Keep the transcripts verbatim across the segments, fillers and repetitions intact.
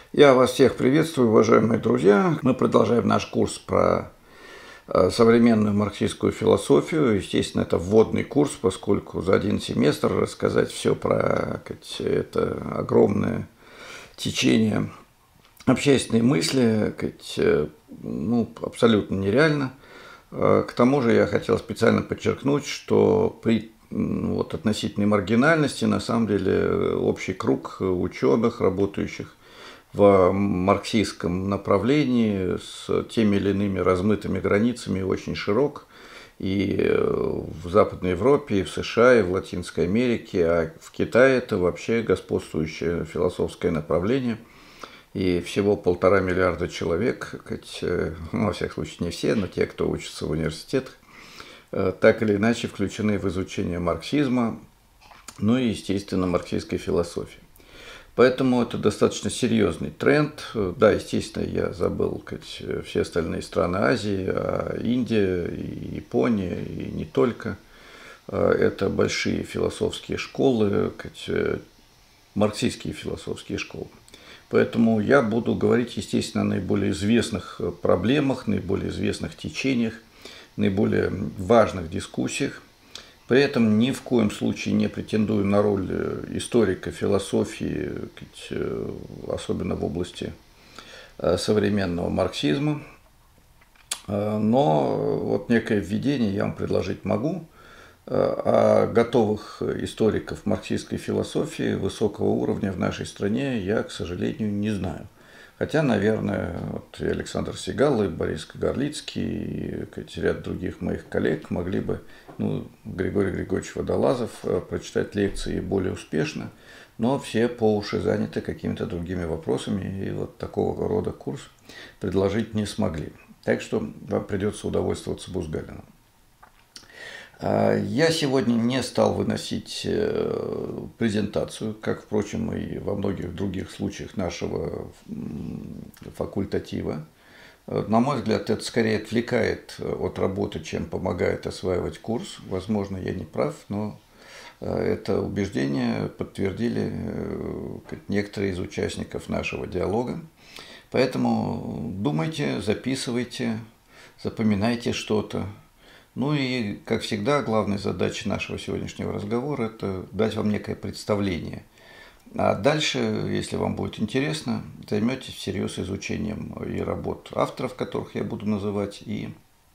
Я вас всех приветствую, уважаемые друзья. Мы продолжаем наш курс про э, современную марксистскую философию. Естественно, это вводный курс, поскольку за один семестр рассказать все про сказать, это огромное течение общественной мысли сказать, ну, абсолютно нереально. К тому же я хотел специально подчеркнуть, что при вот, относительной маргинальности на самом деле общий круг ученых, работающих в марксистском направлении с теми или иными размытыми границами очень широк. И в Западной Европе, и в США, и в Латинской Америке, а в Китае это вообще господствующее философское направление. И всего полтора миллиарда человек, ну, во всяком случае не все, но те, кто учится в университетах, так или иначе включены в изучение марксизма, ну и, естественно, марксистской философии. Поэтому это достаточно серьезный тренд. Да, естественно, я забыл сказать, все остальные страны Азии, а Индия, и Япония, и не только. Это большие философские школы, сказать, марксистские философские школы. Поэтому я буду говорить, естественно, о наиболее известных проблемах, наиболее известных течениях, наиболее важных дискуссиях. При этом ни в коем случае не претендую на роль историка философии, особенно в области современного марксизма. Но вот некое введение я вам предложить могу. А готовых историков марксистской фиософии высокого уровня в нашей стране я, к сожалению, не знаю. Хотя, наверное, вот и Александр Сигал, и Борис Кагарлицкий, и ряд других моих коллег могли бы, ну, Григорий Григорьевич Водолазов, прочитать лекции более успешно, но все по уши заняты какими-то другими вопросами, и вот такого рода курс предложить не смогли. Так что вам придется удовольствоваться Бузгалиным. Я сегодня не стал выносить презентацию, как, впрочем, и во многих других случаях нашего факультатива. На мой взгляд, это скорее отвлекает от работы, чем помогает осваивать курс. Возможно, я не прав, но это убеждение подтвердили некоторые из участников нашего диалога. Поэтому думайте, записывайте, запоминайте что-то. Ну и, как всегда, главная задача нашего сегодняшнего разговора – это дать вам некое представление. А дальше, если вам будет интересно, займетесь всерьез изучением и работ авторов, которых я буду называть, и,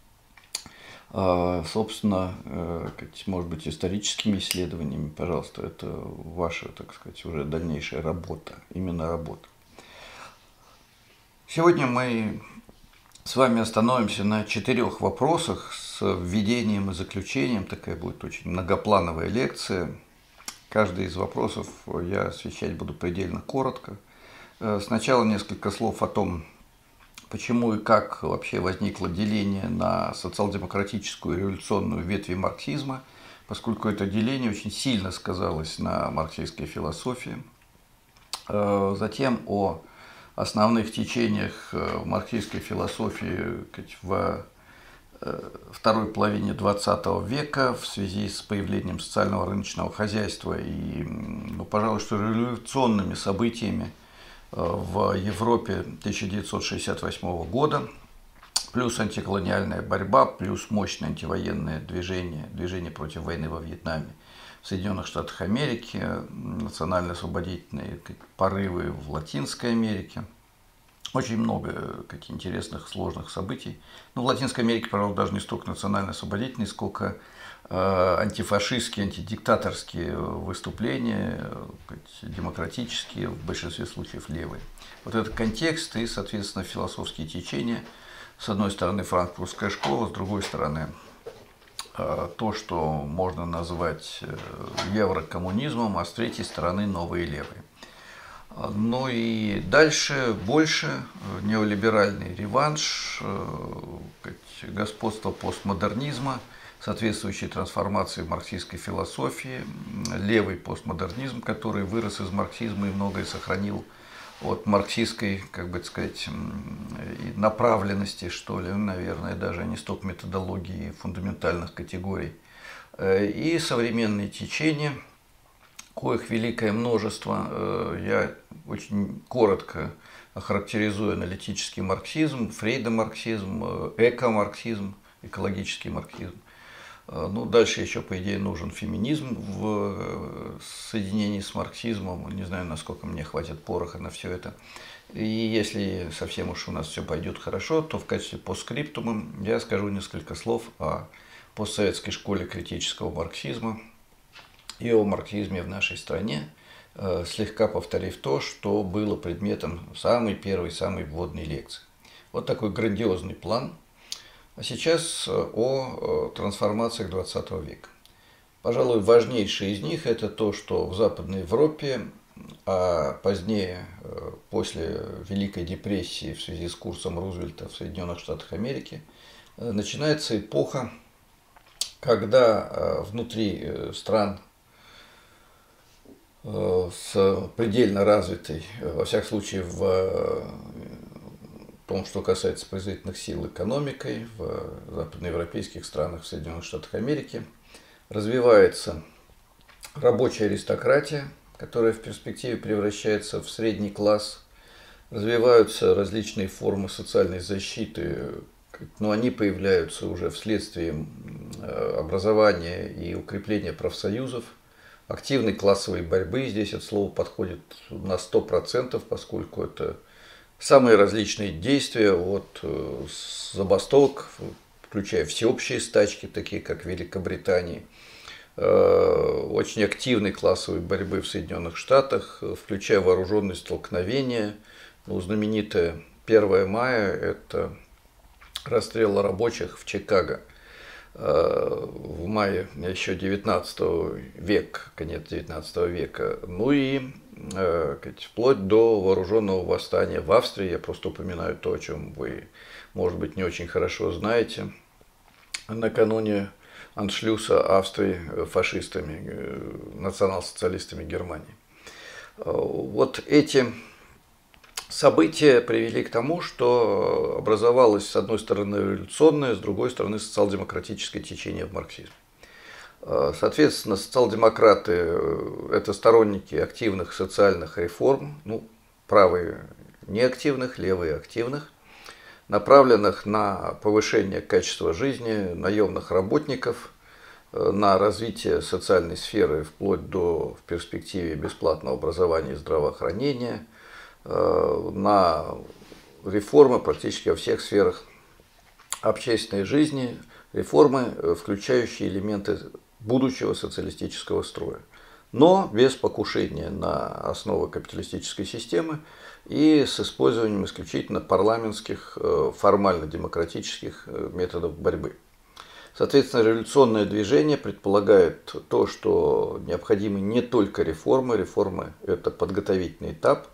собственно, может быть, историческими исследованиями. Пожалуйста, это ваша, так сказать, уже дальнейшая работа, именно работа. Сегодня мы с вами остановимся на четырех вопросах с введением и заключением. Такая будет очень многоплановая лекция. Каждый из вопросов я освещать буду предельно коротко. Сначала несколько слов о том, почему и как вообще возникло деление на социал-демократическую и революционную ветви марксизма, поскольку это деление очень сильно сказалось на марксистской философии. Затем о основных течениях марксистской философии в второй половине двадцатого века в связи с появлением социального рыночного хозяйства и, ну, пожалуй, что революционными событиями в Европе тысяча девятьсот шестьдесят восьмого года, плюс антиколониальная борьба, плюс мощное антивоенное движение, движение против войны во Вьетнаме в Соединенных Штатах Америки, национально-освободительные порывы в Латинской Америке. Очень много каких интересных, сложных событий. Ну, в Латинской Америке, пожалуй, даже не столько национально-освободительные, сколько э, антифашистские, антидиктаторские выступления, э, демократические, в большинстве случаев левые. Вот этот контекст и, соответственно, философские течения. С одной стороны, франкфуртская школа, с другой стороны, э, то, что можно назвать еврокоммунизмом, а с третьей стороны, новые левые. Ну и дальше больше неолиберальный реванш, господство постмодернизма, соответствующие трансформации в марксистской философии, левый постмодернизм, который вырос из марксизма и многое сохранил от марксистской, как бы сказать, направленности, что ли, наверное, даже не столько методологии фундаментальных категорий, и современные течения, коих великое множество. Я очень коротко охарактеризую аналитический марксизм, фрейдомарксизм, экомарксизм, экологический марксизм. Ну, дальше еще, по идее, нужен феминизм в соединении с марксизмом. Не знаю, насколько мне хватит пороха на все это. И если совсем уж у нас все пойдет хорошо, то в качестве постскриптума я скажу несколько слов о постсоветской школе критического марксизма и о марксизме в нашей стране, слегка повторив то, что было предметом самой первой, самой вводной лекции. Вот такой грандиозный план. А сейчас о трансформациях двадцатого века. Пожалуй, важнейшее из них – это то, что в Западной Европе, а позднее, после Великой депрессии в связи с курсом Рузвельта в Соединенных Штатах Америки, начинается эпоха, когда внутри стран с предельно развитой, во всяком случае, в том, что касается производительных сил экономикой, в западноевропейских странах, в Соединенных Штатах Америки, развивается рабочая аристократия, которая в перспективе превращается в средний класс, развиваются различные формы социальной защиты, но они появляются уже вследствие образования и укрепления профсоюзов, активной классовой борьбы. Здесь это слово подходит на сто процентов, поскольку это самые различные действия от забастовок, включая всеобщие стачки, такие как в Великобритании, очень активной классовой борьбы в Соединенных Штатах, включая вооруженные столкновения. Ну, знаменитое первое мая – это расстрел рабочих в Чикаго в мае еще девятнадцатого века, конец девятнадцатого века. Ну и вплоть до вооруженного восстания в Австрии. Я просто упоминаю то, о чем вы, может быть, не очень хорошо знаете. Накануне аншлюса Австрии фашистами, национал-социалистами Германии. Вот эти события привели к тому, что образовалось, с одной стороны, революционное, с другой стороны, социал-демократическое течение в марксизме. Соответственно, социал-демократы – это сторонники активных социальных реформ, ну, правые неактивных, левые активных, направленных на повышение качества жизни наемных работников, на развитие социальной сферы вплоть до, в перспективе, бесплатного образования и здравоохранения, на реформы практически во всех сферах общественной жизни, реформы, включающие элементы будущего социалистического строя, но без покушения на основы капиталистической системы и с использованием исключительно парламентских, формально-демократических методов борьбы. Соответственно, революционное движение предполагает то, что необходимы не только реформы, реформы – это подготовительный этап,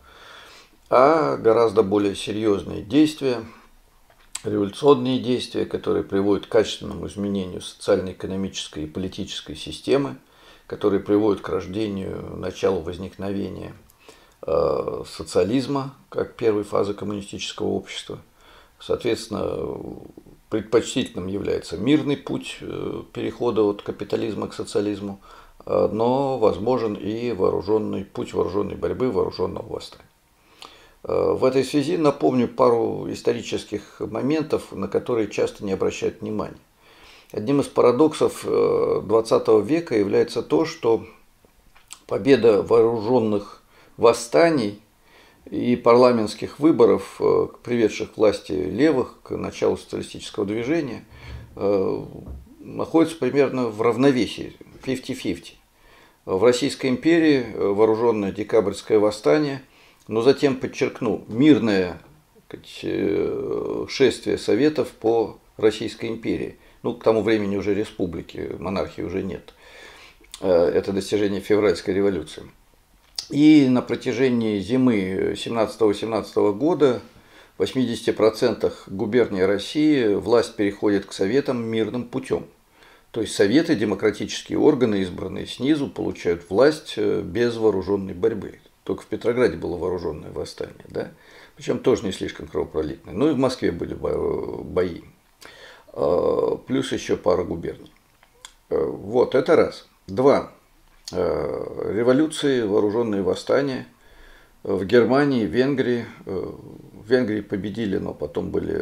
а гораздо более серьезные действия, революционные действия, которые приводят к качественному изменению социально-экономической и политической системы, которые приводят к рождению, началу возникновения э, социализма, как первой фазы коммунистического общества. Соответственно, предпочтительным является мирный путь э, перехода от капитализма к социализму, э, но возможен и вооруженный путь вооруженной борьбы, вооруженного восстания. В этой связи напомню пару исторических моментов, на которые часто не обращают внимания. Одним из парадоксов двадцатого века является то, что победа вооруженных восстаний и парламентских выборов, приведших к власти левых, к началу социалистического движения, находится примерно в равновесии, пятьдесят на пятьдесят. В Российской империи вооруженное декабрьское восстание, но затем, подчеркну, мирное шествие советов по Российской империи. Ну, к тому времени уже республики, монархии уже нет. Это достижение февральской революции. И на протяжении зимы семнадцатого-семнадцатого года в восьмидесяти процентах губерний России власть переходит к советам мирным путем. То есть советы, демократические органы, избранные снизу, получают власть без вооруженной борьбы. Только в Петрограде было вооруженное восстание, да? Причем тоже не слишком кровопролитное. Ну и в Москве были бои. Плюс еще пара губерний. Вот, это раз. Два. революции, вооруженные восстания в Германии, Венгрии. В Венгрии победили, но потом были,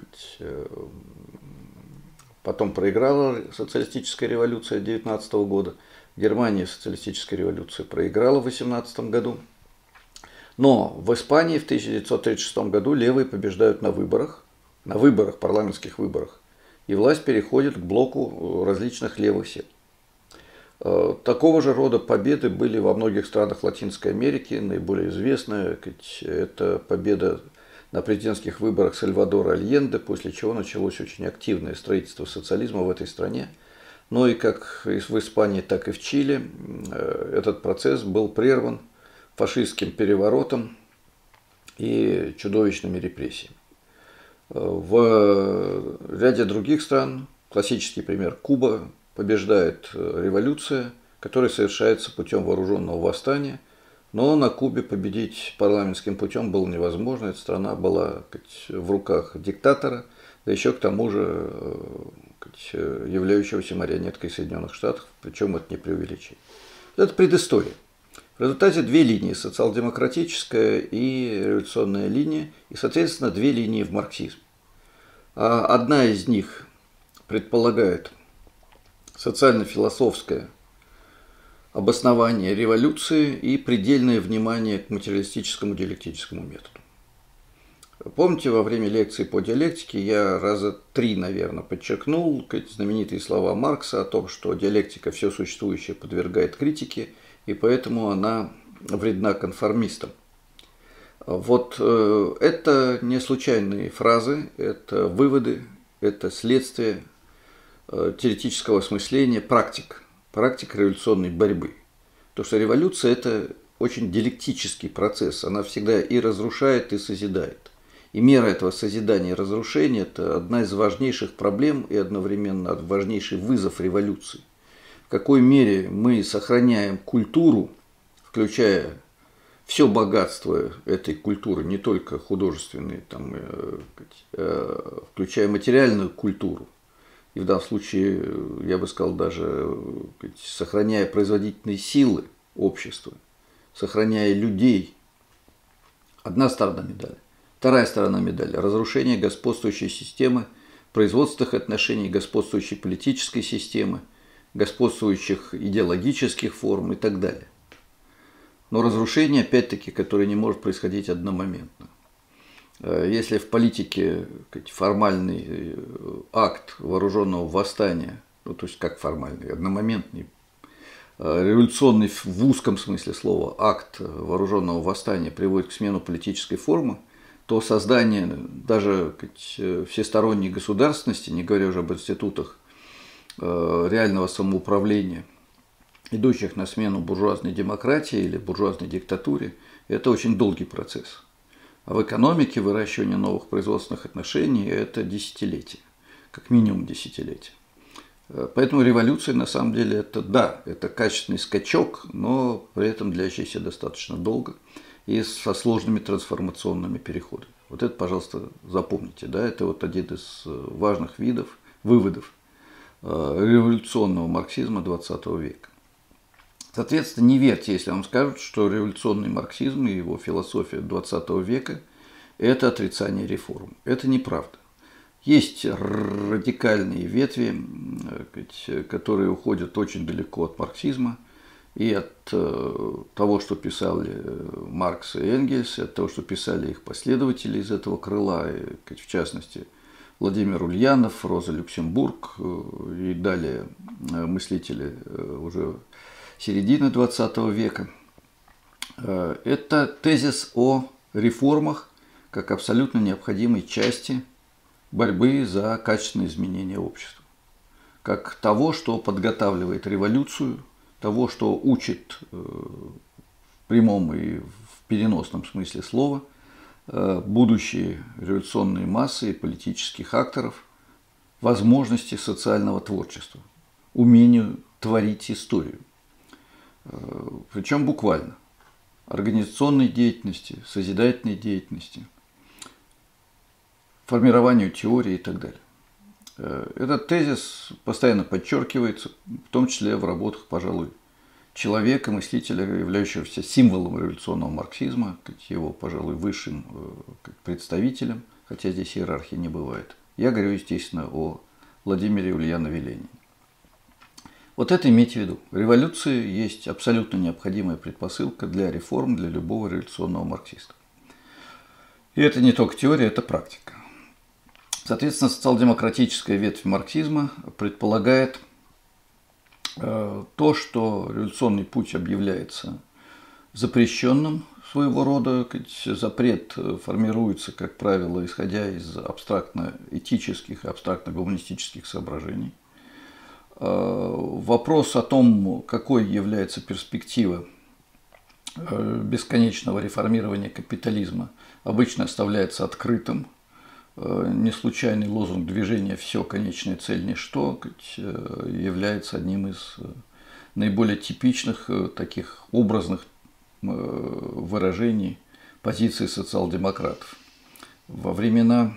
потом проиграла социалистическая революция девятнадцатого года. В Германии социалистическая революция проиграла в восемнадцатом году. Но в Испании в тысяча девятьсот тридцать шестом году левые побеждают на выборах, на выборах, парламентских выборах, и власть переходит к блоку различных левых сил. Такого же рода победы были во многих странах Латинской Америки. Наиболее известная – это победа на президентских выборах Сальвадора Альенде, после чего началось очень активное строительство социализма в этой стране. Но и как в Испании, так и в Чили этот процесс был прерван фашистским переворотом и чудовищными репрессиями. В ряде других стран, классический пример Куба, побеждает революция, которая совершается путем вооруженного восстания, но на Кубе победить парламентским путем было невозможно. Эта страна была в руках диктатора, да еще к тому же являющегося марионеткой Соединенных Штатов, причем это не преувеличение. Это предыстория. В результате две линии – социал-демократическая и революционная линия, и, соответственно, две линии в марксизме. Одна из них предполагает социально-философское обоснование революции и предельное внимание к материалистическому диалектическому методу. Помните, во время лекции по диалектике я раза три, наверное, подчеркнул знаменитые слова Маркса о том, что диалектика все существующее подвергает критике, и поэтому она вредна конформистам. Вот это не случайные фразы, это выводы, это следствие теоретического осмысления практик, практик революционной борьбы. Потому что революция – это очень диалектический процесс, она всегда и разрушает, и созидает. И мера этого созидания и разрушения – это одна из важнейших проблем и одновременно важнейший вызов революции. В какой мере мы сохраняем культуру, включая все богатство этой культуры, не только художественные, там, включая материальную культуру, и в данном случае, я бы сказал, даже сохраняя производительные силы общества, сохраняя людей. Одна сторона медали. Вторая сторона медали – разрушение господствующей системы, производственных отношений, господствующей политической системы, господствующих идеологических форм и так далее. Но разрушение, опять-таки, которое не может происходить одномоментно. Если в политике формальный акт вооруженного восстания, ну, то есть как формальный, одномоментный, революционный в узком смысле слова акт вооруженного восстания приводит к смену политической формы, то создание даже всесторонней государственности, не говоря уже об институтах реального самоуправления, идущих на смену буржуазной демократии или буржуазной диктатуре, это очень долгий процесс. А в экономике выращивание новых производственных отношений – это десятилетия, как минимум десятилетия. Поэтому революция на самом деле это, да, это качественный скачок, но при этом длящийся достаточно долго и со сложными трансформационными переходами. Вот это, пожалуйста, запомните. Да, это вот один из важных видов, выводов революционного марксизма двадцатого века. Соответственно, не верьте, если вам скажут, что революционный марксизм и его философия двадцатого века – это отрицание реформ. Это неправда. Есть радикальные ветви, которые уходят очень далеко от марксизма и от того, что писали Маркс и Энгельс, и от того, что писали их последователи из этого крыла, и, в частности, Владимир Ульянов, Роза Люксембург и далее мыслители уже середины двадцатого века. Это тезис о реформах как абсолютно необходимой части борьбы за качественное изменение общества. Как того, что подготавливает революцию, того, что учит в прямом и в переносном смысле слова будущие революционные массы и политических акторов возможности социального творчества, умению творить историю. Причем буквально. Организационной деятельности, созидательной деятельности, формированию теории и так далее. Этот тезис постоянно подчеркивается, в том числе в работах, пожалуй, человека, мыслителя, являющегося символом революционного марксизма, его, пожалуй, высшим представителем, хотя здесь иерархии не бывает. Я говорю, естественно, о Владимире Ульянове Ленине. Вот это имейте в виду. Революция есть абсолютно необходимая предпосылка для реформ, для любого революционного марксиста. И это не только теория, это практика. Соответственно, социал-демократическая ветвь марксизма предполагает э, то, что революционный путь объявляется запрещенным своего рода. Запрет формируется, как правило, исходя из абстрактно-этических и абстрактно-гуманистических соображений. Вопрос о том, какой является перспектива бесконечного реформирования капитализма, обычно оставляется открытым. Не случайный лозунг движения «все, конечная цель, ничто» является одним из наиболее типичных таких образных выражений позиции социал-демократов. Во времена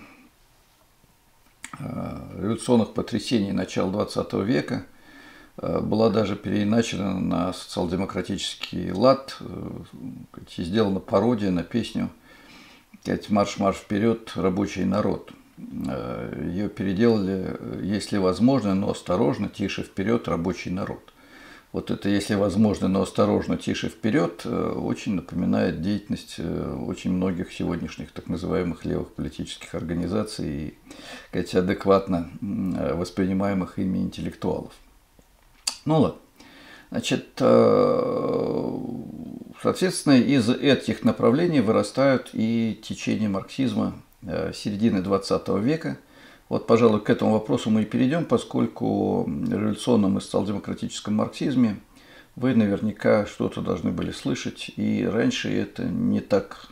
революционных потрясений начала двадцатого века была даже переиначена на социал-демократический лад и сделана пародия на песню «Марш-марш вперед, рабочий народ». Ее переделали «Если возможно, но осторожно, тише вперед, рабочий народ». Вот это «если возможно, но осторожно, тише вперед» очень напоминает деятельность очень многих сегодняшних так называемых левых политических организаций и, кстати, адекватно воспринимаемых ими интеллектуалов. Ну ладно. Значит, соответственно, из этих направлений вырастают и течения марксизма середины двадцатого века. Вот, пожалуй, к этому вопросу мы и перейдем, поскольку в революционном и социал-демократическом марксизме вы наверняка что-то должны были слышать, и раньше это не так,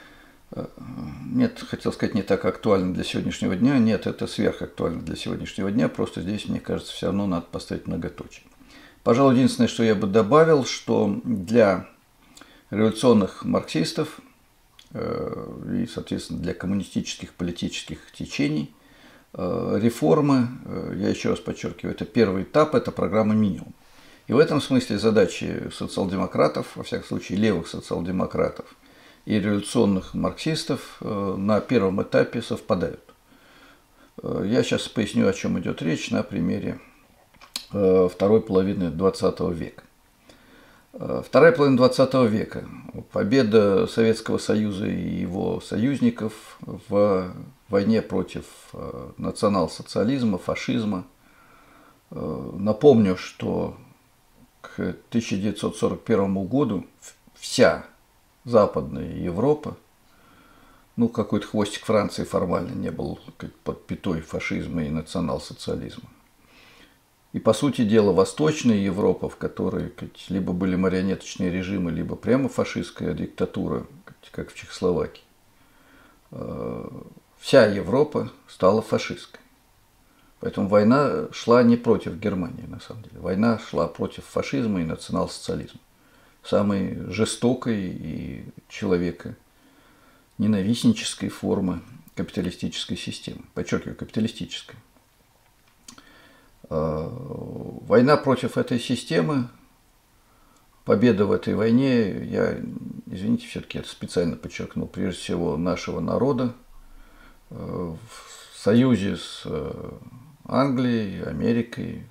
нет, хотел сказать, не так актуально для сегодняшнего дня, нет, это сверхактуально для сегодняшнего дня, просто здесь, мне кажется, все равно надо поставить многоточие. Пожалуй, единственное, что я бы добавил, что для революционных марксистов и, соответственно, для коммунистических политических течений реформы, я еще раз подчеркиваю, это первый этап, это программа минимум. И в этом смысле задачи социал-демократов, во всяком случае левых социал-демократов и революционных марксистов на первом этапе совпадают. Я сейчас поясню, о чем идет речь на примере второй половины двадцатого века. Вторая половина двадцатого века. Победа Советского Союза и его союзников в войне против национал-социализма, фашизма. Напомню, что к тысяча девятьсот сорок первому году вся Западная Европа, ну, какой-то хвостик Франции формально не был под пятой фашизма и национал-социализма. И, по сути дела, Восточная Европа, в которой либо были марионеточные режимы, либо прямо фашистская диктатура, как в Чехословакии, вся Европа стала фашистской. Поэтому война шла не против Германии, на самом деле. Война шла против фашизма и национал-социализма. Самой жестокой и человека ненавистнической формы капиталистической системы. Подчеркиваю, капиталистической. Война против этой системы, победа в этой войне, я, извините, все-таки это специально подчеркнул, прежде всего нашего народа, в союзе с Англией, Америкой,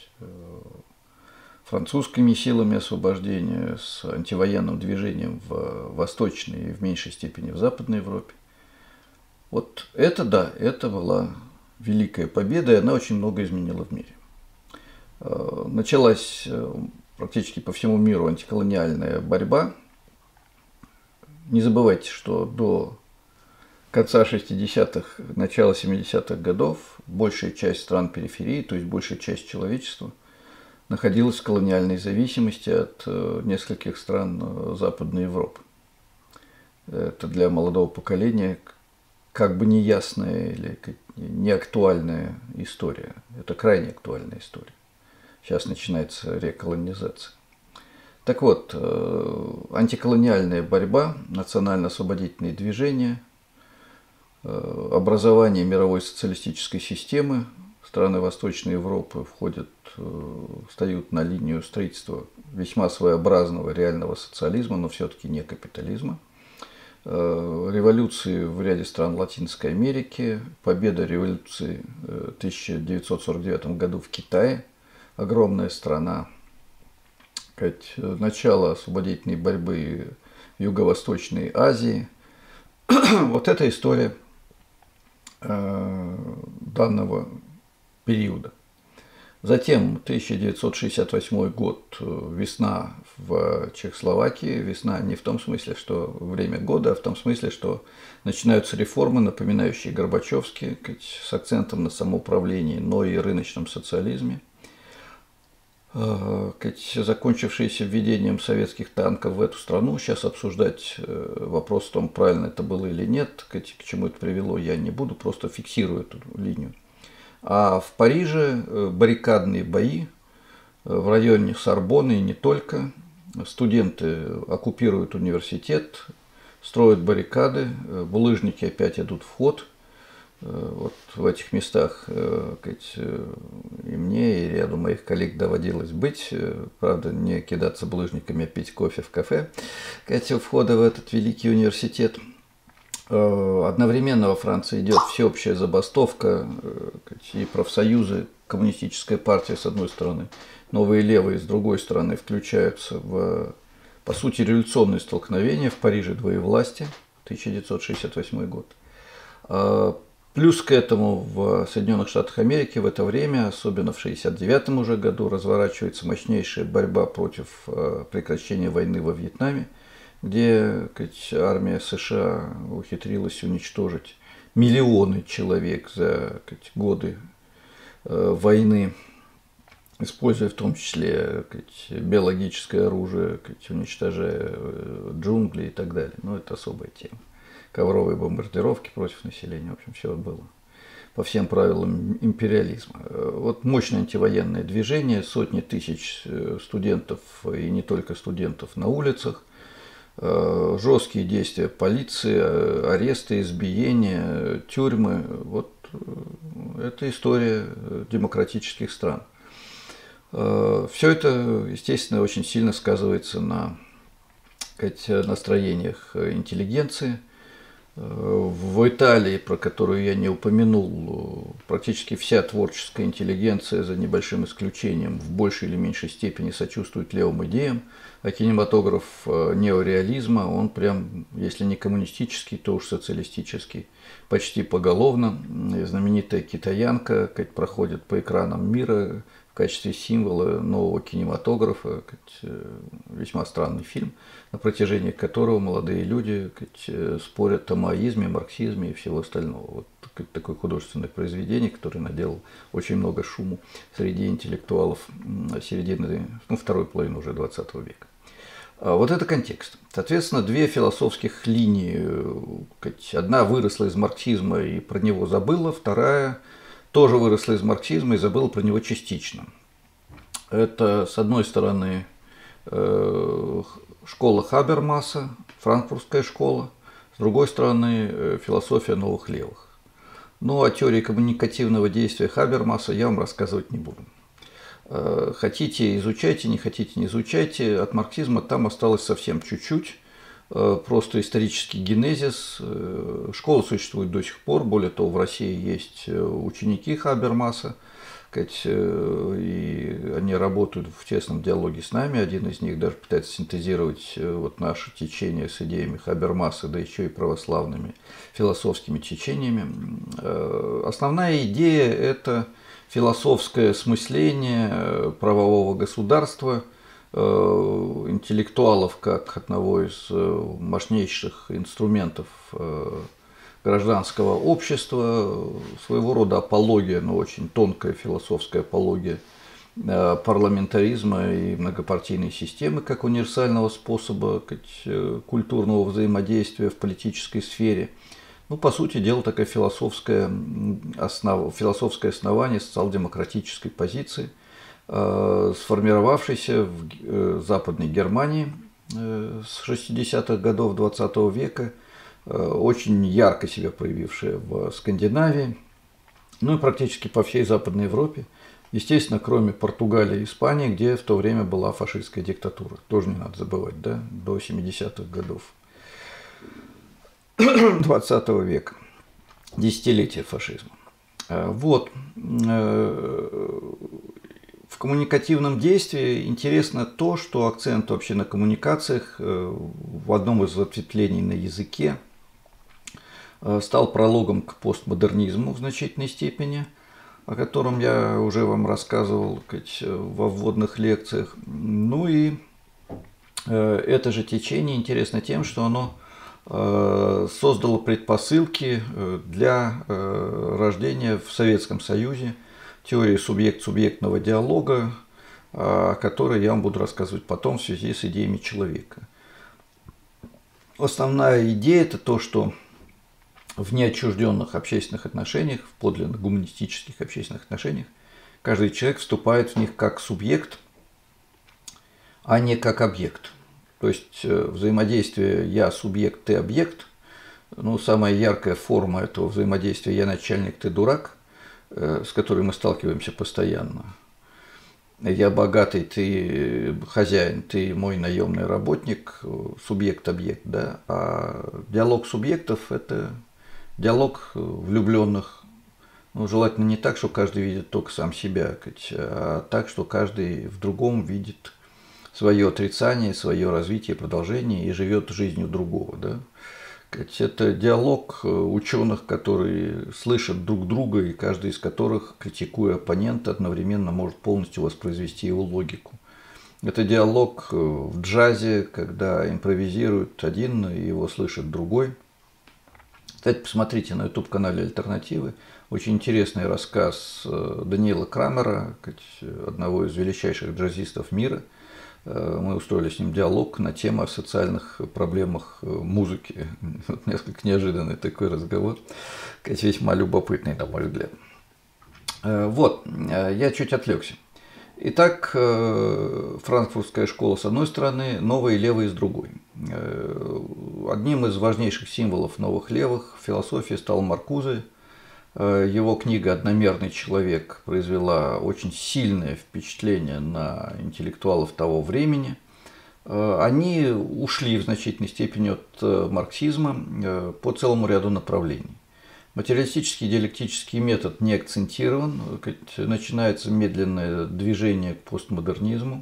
французскими силами освобождения, с антивоенным движением в Восточной и в меньшей степени в Западной Европе. Вот это, да, это была великая победа, и она очень много изменила в мире. Началась практически по всему миру антиколониальная борьба. Не забывайте, что до конца шестидесятых, начала семидесятых годов большая часть стран периферии, то есть большая часть человечества, находилась в колониальной зависимости от нескольких стран Западной Европы. Это для молодого поколения как бы неясная или неактуальная история. Это крайне актуальная история. Сейчас начинается реколонизация. Так вот, антиколониальная борьба, национально-освободительные движения, образование мировой социалистической системы страны Восточной Европы входят, встают на линию строительства весьма своеобразного реального социализма, но все-таки не капитализма. Революции в ряде стран Латинской Америки, победа революции в тысяча девятьсот сорок девятом году в Китае, огромная страна, начало освободительной борьбы в Юго-Восточной Азии. Вот эта история данного периода. Затем тысяча девятьсот шестьдесят восьмой год, весна в Чехословакии. Весна не в том смысле, что время года, а в том смысле, что начинаются реформы, напоминающие горбачевские, с акцентом на самоуправлении, но и рыночном социализме. Закончившиеся введением советских танков в эту страну. Сейчас обсуждать вопрос в том, правильно это было или нет, к чему это привело, я не буду, просто фиксирую эту линию. А в Париже баррикадные бои в районе Сорбонны и не только. Студенты оккупируют университет, строят баррикады, булыжники опять идут в ход. Вот в этих местах и мне, и ряду моих коллег доводилось быть, правда, не кидаться булыжниками, а пить кофе в кафе у входа в этот великий университет. Одновременно во Франции идет всеобщая забастовка, и профсоюзы, коммунистическая партия с одной стороны, новые левые с другой стороны включаются в, по сути, революционные столкновения. В Париже двоевластие, тысяча девятьсот шестьдесят восьмой год. Плюс к этому в Соединенных Штатах Америки в это время, особенно в шестьдесят девятом уже году, разворачивается мощнейшая борьба против прекращения войны во Вьетнаме, где армия США ухитрилась уничтожить миллионы человек за годы войны, используя в том числе биологическое оружие, уничтожая джунгли и так далее. Но это особая тема. Ковровые бомбардировки против населения, в общем, все было по всем правилам империализма. Вот мощное антивоенное движение, сотни тысяч студентов и не только студентов на улицах, жесткие действия полиции, аресты, избиения, тюрьмы. Вот это история демократических стран. Все это, естественно, очень сильно сказывается на настроениях интеллигенции. В Италии, про которую я не упомянул, практически вся творческая интеллигенция, за небольшим исключением, в большей или меньшей степени сочувствует левым идеям, а кинематограф неореализма, он прям, если не коммунистический, то уж социалистический, почти поголовно. Знаменитая китаянка проходит по экранам мира в качестве символа нового кинематографа, весьма странный фильм, на протяжении которого молодые люди спорят о маоизме, марксизме и всего остального. Вот такое художественное произведение, которое наделало очень много шуму среди интеллектуалов середины, ну, второй половины уже двадцатого века. Вот это контекст. Соответственно, две философских линии. Одна выросла из марксизма и про него забыла, вторая тоже выросла из марксизма и забыла про него частично. Это, с одной стороны, школа Хабермаса, франкфуртская школа, с другой стороны, философия новых левых. Ну, о теории коммуникативного действия Хабермаса я вам рассказывать не буду. Хотите – изучайте, не хотите – не изучайте. От марксизма там осталось совсем чуть-чуть. Просто исторический генезис. Школа существует до сих пор. Более того, в России есть ученики Хабермаса. И они работают в тесном диалоге с нами. Один из них даже пытается синтезировать вот наше течение с идеями Хабермаса, да еще и православными философскими течениями. Основная идея – это философское смысление правового государства, интеллектуалов как одного из мощнейших инструментов гражданского общества, своего рода апология, но очень тонкая философская апология парламентаризма и многопартийной системы как универсального способа культурного взаимодействия в политической сфере. Ну, по сути дела, такое философское, основ... философское основание социал-демократической позиции, э, сформировавшейся в э, Западной Германии э, с шестидесятых годов двадцатого века, э, очень ярко себя проявившая в Скандинавии, ну и практически по всей Западной Европе. Естественно, кроме Португалии и Испании, где в то время была фашистская диктатура. Тоже не надо забывать, да, до семидесятых годов двадцатого века, десятилетия фашизма. Вот. В коммуникативном действии интересно то, что акцент вообще на коммуникациях в одном из ответвлений на языке стал прологом к постмодернизму в значительной степени, о котором я уже вам рассказывал во вводных лекциях. Ну и это же течение интересно тем, что оно создало предпосылки для рождения в Советском Союзе теории субъект-субъектного диалога, о которой я вам буду рассказывать потом в связи с идеями человека. Основная идея – это то, что в неотчужденных общественных отношениях, в подлинно гуманистических общественных отношениях, каждый человек вступает в них как субъект, а не как объект. То есть взаимодействие «я субъект, ты объект», ну, самая яркая форма этого взаимодействия «я начальник, ты дурак», с которой мы сталкиваемся постоянно. Я богатый, ты хозяин, ты мой наемный работник, субъект-объект, да. А диалог субъектов – это диалог влюбленных. Ну, желательно не так, что каждый видит только сам себя, а так, что каждый в другом видит свое отрицание, свое развитие, продолжение и живет жизнью другого, да. Это диалог ученых, которые слышат друг друга, и каждый из которых, критикуя оппонента, одновременно может полностью воспроизвести его логику. Это диалог в джазе, когда импровизирует один, и его слышит другой. Кстати, посмотрите на ютуб-канале «Альтернативы». Очень интересный рассказ Даниэла Крамера, одного из величайших джазистов мира. Мы устроили с ним диалог на тему о социальных проблемах музыки. Несколько неожиданный такой разговор, весьма любопытный, на мой взгляд. Вот, я чуть отвлекся. Итак, франкфуртская школа с одной стороны, новые левые с другой. Одним из важнейших символов новых левых в философии стал Маркузе. Его книга «Одномерный человек» произвела очень сильное впечатление на интеллектуалов того времени. Они ушли в значительной степени от марксизма по целому ряду направлений. Материалистический диалектический метод не акцентирован, начинается медленное движение к постмодернизму.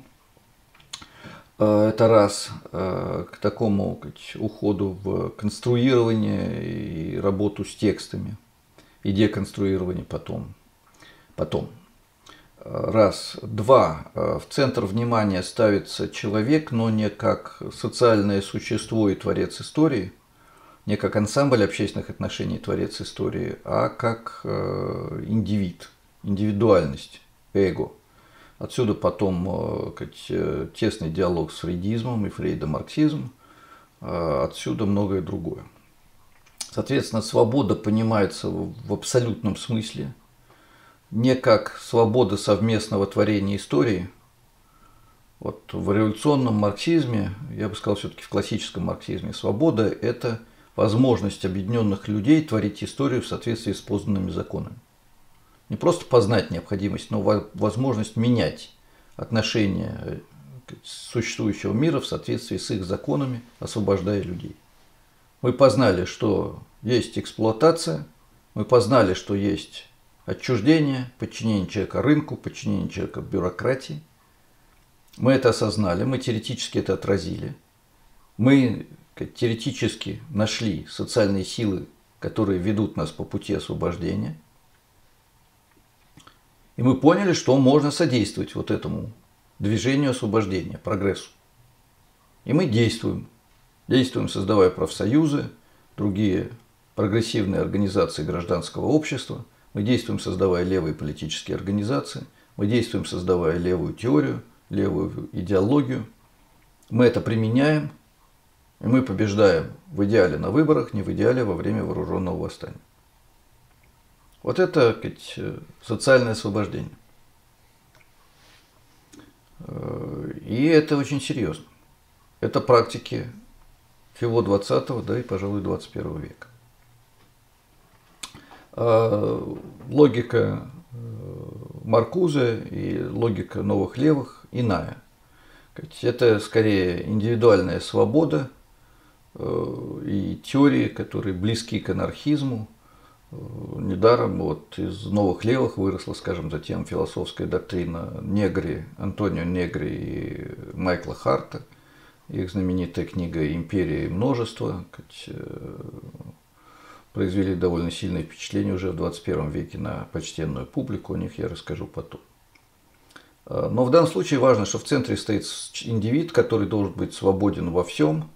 Это раз, к такому уходу в конструирование и работу с текстами. И деконструирование потом. Потом. Раз. Два. В центр внимания ставится человек, но не как социальное существо и творец истории, не как ансамбль общественных отношений творец истории, а как индивид, индивидуальность, эго. Отсюда потом тесный диалог с фрейдизмом и фрейдомарксизм, отсюда многое другое. Соответственно, свобода понимается в абсолютном смысле не как свобода совместного творения истории. Вот в революционном марксизме, я бы сказал, все-таки в классическом марксизме, свобода – это возможность объединенных людей творить историю в соответствии с познанными законами. Не просто познать необходимость, но возможность менять отношения существующего мира в соответствии с их законами, освобождая людей. Мы познали, что есть эксплуатация, мы познали, что есть отчуждение, подчинение человека рынку, подчинение человека бюрократии. Мы это осознали, мы теоретически это отразили. Мы теоретически нашли социальные силы, которые ведут нас по пути освобождения. И мы поняли, что можно содействовать вот этому движению освобождения, прогрессу. И мы действуем. Действуем, создавая профсоюзы, другие прогрессивные организации гражданского общества. Мы действуем, создавая левые политические организации. Мы действуем, создавая левую теорию, левую идеологию. Мы это применяем, и мы побеждаем в идеале на выборах, не в идеале во время вооруженного восстания. Вот это ведь, социальное освобождение. И это очень серьезно. Это практики всего двадцатого, да и, пожалуй, двадцать первого века. логика Маркузе и логика новых левых иная. Это скорее индивидуальная свобода и теории, которые близки к анархизму. Недаром вот из новых левых выросла, скажем, затем философская доктрина Негри, Антонио Негри и Майкла Харта. Их знаменитая книга «Империя и множество» произвели довольно сильное впечатление уже в двадцать первом веке на почтенную публику, о них я расскажу потом. Но в данном случае важно, что в центре стоит индивид, который должен быть свободен во всем,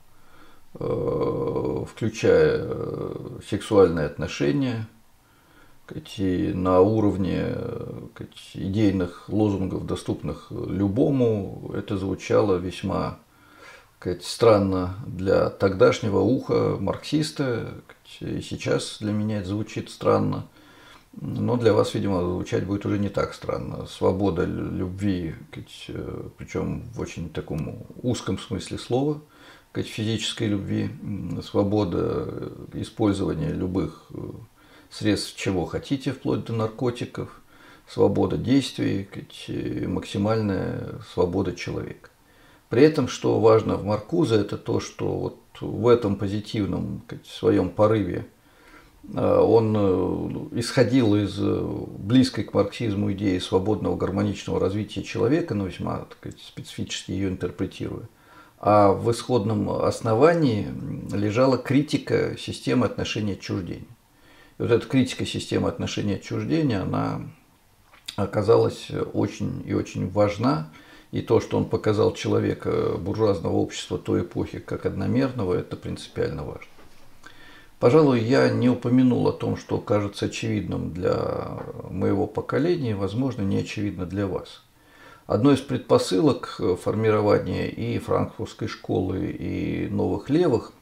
включая сексуальные отношения, и на уровне идейных лозунгов, доступных любому. Это звучало весьма странно для тогдашнего уха марксиста, и сейчас для меня это звучит странно, но для вас, видимо, звучать будет уже не так странно. Свобода любви, причем в очень таком узком смысле слова, физической любви, свобода использования любых средств, чего хотите, вплоть до наркотиков, свобода действий, максимальная свобода человека. При этом, что важно в Маркузе, это то, что вот в этом позитивном своем порыве он исходил из близкой к марксизму идеи свободного гармоничного развития человека, но весьма, так сказать, специфически ее интерпретируя. А в исходном основании лежала критика системы отношения отчуждения. И вот эта критика системы отношения отчуждения, она оказалась очень и очень важна. И то, что он показал человека буржуазного общества той эпохи как одномерного, это принципиально важно. Пожалуй, я не упомянул о том, что кажется очевидным для моего поколения, возможно, не очевидно для вас. Одной из предпосылок формирования и франкфуртской школы, и новых левых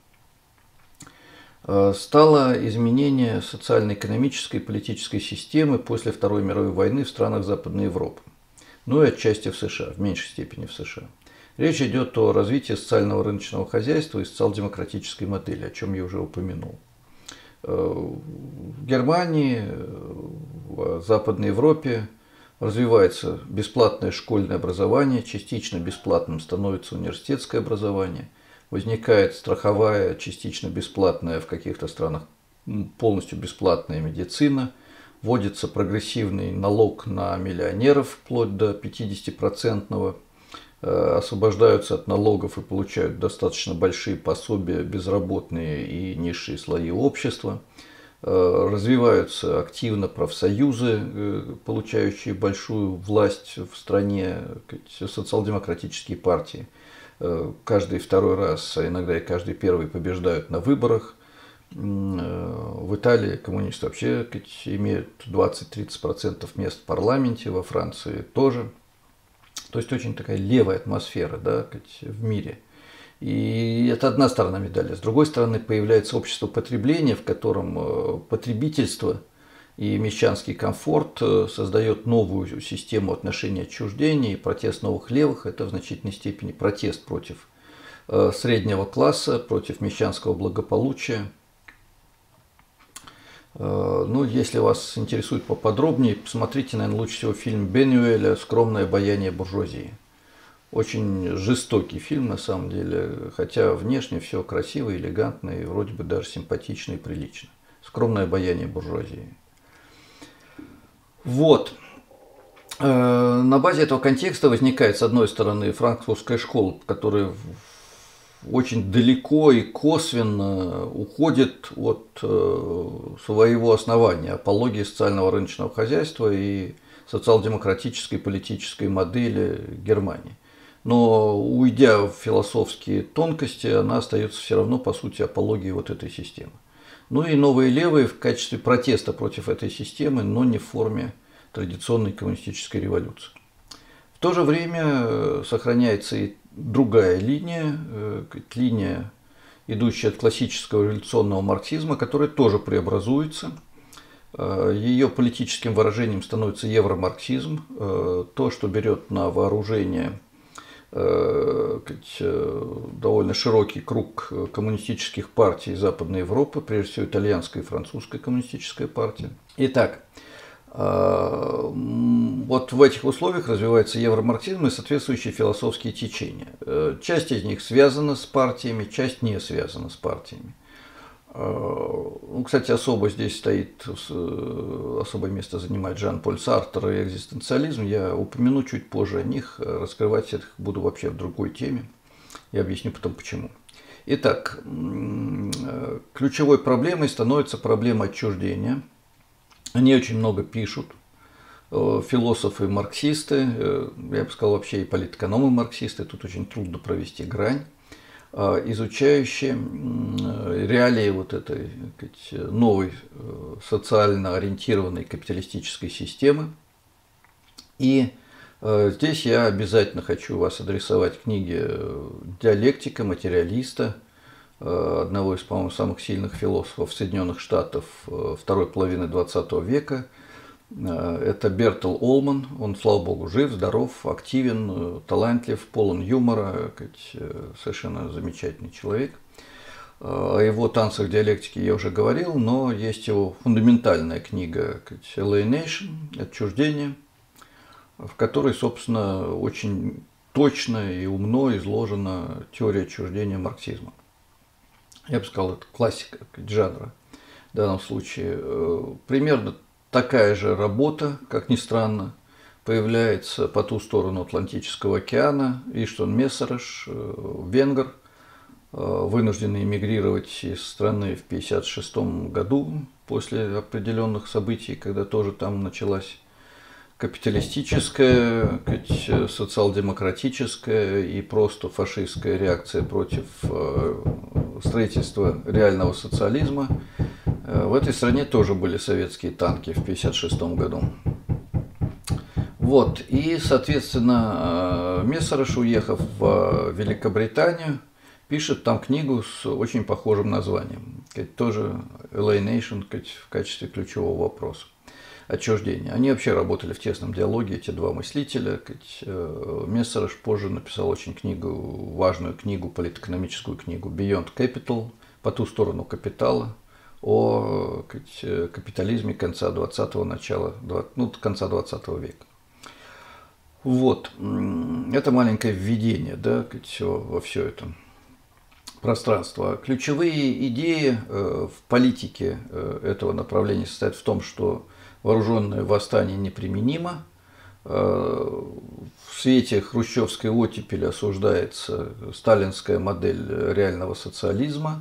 стало изменение социально-экономической и политической системы после Второй мировой войны в странах Западной Европы. Ну и отчасти в США, в меньшей степени в США. Речь идет о развитии социального рыночного хозяйства и социал-демократической модели, о чем я уже упомянул. В Германии, в Западной Европе развивается бесплатное школьное образование, частично бесплатным становится университетское образование, возникает страховая, частично бесплатная, в каких-то странах полностью бесплатная медицина, вводится прогрессивный налог на миллионеров вплоть до пятидесятипроцентного, освобождаются от налогов и получают достаточно большие пособия безработные и низшие слои общества, развиваются активно профсоюзы, получающие большую власть в стране, социал-демократические партии. Каждый второй раз, а иногда и каждый первый побеждают на выборах. В Италии коммунисты вообще имеют двадцать-тридцать процентов мест в парламенте, во Франции тоже. То есть очень такая левая атмосфера, да, в мире. И это одна сторона медали. С другой стороны, появляется общество потребления, в котором потребительство и мещанский комфорт создает новую систему отношений отчуждения, и протест новых левых – это в значительной степени протест против среднего класса, против мещанского благополучия. Ну, если вас интересует поподробнее, посмотрите, наверное, лучше всего фильм Бенюэля «Скромное обаяние буржуазии». Очень жестокий фильм, на самом деле, хотя внешне все красиво, элегантно и вроде бы даже симпатично и прилично. «Скромное обаяние буржуазии». Вот. На базе этого контекста возникает, с одной стороны, франкфуртская школа, которая очень далеко и косвенно уходит от своего основания, апологии социального рыночного хозяйства и социал-демократической политической модели Германии. Но уйдя в философские тонкости, она остается все равно, по сути, апологией вот этой системы. Ну и новые левые в качестве протеста против этой системы, но не в форме традиционной коммунистической революции. В то же время сохраняется и другая линия, линия, идущая от классического революционного марксизма, которая тоже преобразуется. Ее политическим выражением становится евромарксизм, то, что берет на вооружение довольно широкий круг коммунистических партий Западной Европы, прежде всего итальянская и французская коммунистическая партия. Итак, Вот в этих условиях развивается евромарксизм и соответствующие философские течения. Часть из них связана с партиями, часть не связана с партиями. Ну, кстати, особо здесь стоит, особое место занимает Жан-Поль Сартр и экзистенциализм. Я упомяну чуть позже о них, раскрывать их буду вообще в другой теме. Я объясню потом почему. Итак, ключевой проблемой становится проблема отчуждения. Они очень много пишут, философы-марксисты, я бы сказал вообще и политэкономы-марксисты, тут очень трудно провести грань, изучающие реалии вот этой новой социально ориентированной капиталистической системы. И здесь я обязательно хочу вас адресовать книги диалектика, материалиста, одного из, по-моему, самых сильных философов Соединенных Штатов второй половины двадцатого века. Это Бертел Олман. Он, слава богу, жив, здоров, активен, талантлив, полон юмора, совершенно замечательный человек. О его танцах диалектики я уже говорил, но есть его фундаментальная книга «Alienation», «Отчуждение», в которой, собственно, очень точно и умно изложена теория отчуждения марксизма. Я бы сказал, это классика жанра в данном случае. Примерно такая же работа, как ни странно, появляется по ту сторону Атлантического океана. Иштван Мессереш, венгр, вынужденный эмигрировать из страны в тысяча девятьсот пятьдесят шестом году после определенных событий, когда тоже там началась капиталистическая, социал-демократическая и просто фашистская реакция против строительства реального социализма. В этой стране тоже были советские танки в тысяча девятьсот пятьдесят шестом году. Вот. И, соответственно, Мессереш, уехав в Великобританию, пишет там книгу с очень похожим названием. Тоже «Alienation» в качестве ключевого вопроса. Отчуждение. Они вообще работали в тесном диалоге, эти два мыслителя. Мессереш позже написал очень книгу, важную книгу, политэкономическую книгу «Beyond Capital», «По ту сторону капитала», о капитализме конца двадцатого, начала, ну, конца двадцатого века. Вот. Это маленькое введение, да, во все это пространство. Ключевые идеи в политике этого направления состоят в том, что вооруженное восстание неприменимо. В свете хрущевской оттепели осуждается сталинская модель реального социализма.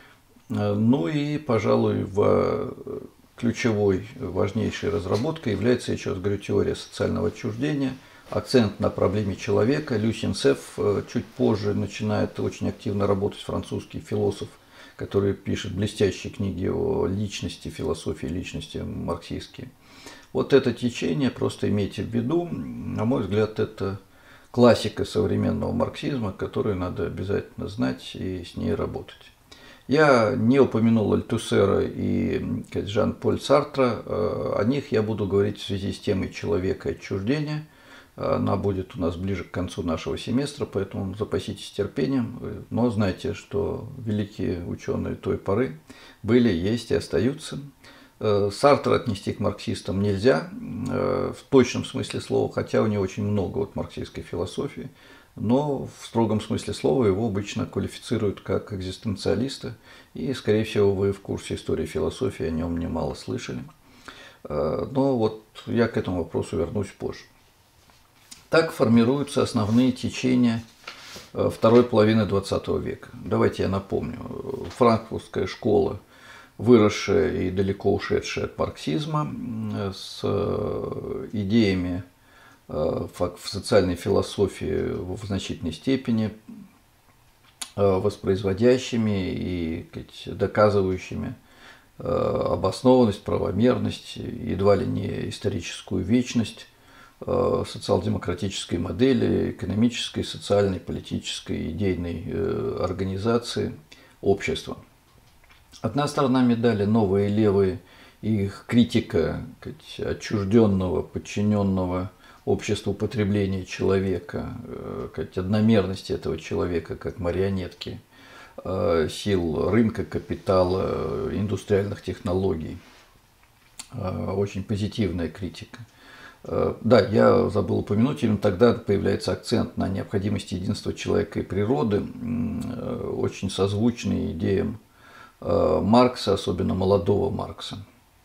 Ну и, пожалуй, в ключевой, важнейшей разработкой является, еще раз говорю, теория социального отчуждения, акцент на проблеме человека. Люсьен Сеф чуть позже начинает очень активно работать, французский философ, который пишет блестящие книги о личности, философии личности марксистские. Вот это течение, просто имейте в виду, на мой взгляд, это классика современного марксизма, которую надо обязательно знать и с ней работать. Я не упомянул Альтусера и Жан-Поль Сартра, о них я буду говорить в связи с темой человека и отчуждения. Она будет у нас ближе к концу нашего семестра, поэтому запаситесь терпением. Но знайте, что великие ученые той поры были, есть и остаются. Сартра отнести к марксистам нельзя в точном смысле слова, хотя у него очень много вот марксистской философии, но в строгом смысле слова его обычно квалифицируют как экзистенциалиста, и, скорее всего, вы в курсе истории философии о нем немало слышали. Но вот я к этому вопросу вернусь позже. Так формируются основные течения второй половины двадцатого века. Давайте я напомню. Франкфуртская школа, выросшая и далеко ушедшая от марксизма, с идеями в социальной философии в значительной степени воспроизводящими и доказывающими обоснованность, правомерность, едва ли не историческую вечность социал-демократической модели, экономической, социальной, политической, идейной организации общества. Одна сторона медали – новые левые и их критика отчужденного, подчиненного обществу потребления человека, одномерности этого человека как марионетки сил рынка, капитала, индустриальных технологий. очень позитивная критика. Да, я забыл упомянуть, именно тогда появляется акцент на необходимости единства человека и природы, очень созвучный идеям Маркса, особенно молодого Маркса.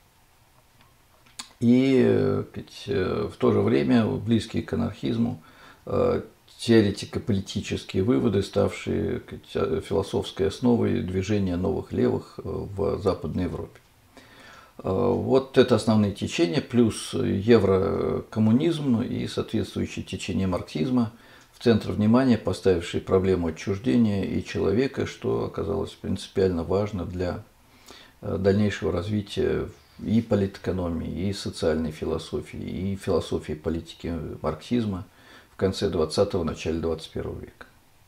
И в то же время близкие к анархизму теоретико-политические выводы, ставшие философской основой движения новых левых в Западной Европе. Вот это основные течения, плюс еврокоммунизм и соответствующие течения марксизма, в центр внимания поставившие проблему отчуждения и человека, что оказалось принципиально важно для дальнейшего развития и политэкономии, и социальной философии, и философии политики марксизма в конце двадцатого, начале двадцать первого века.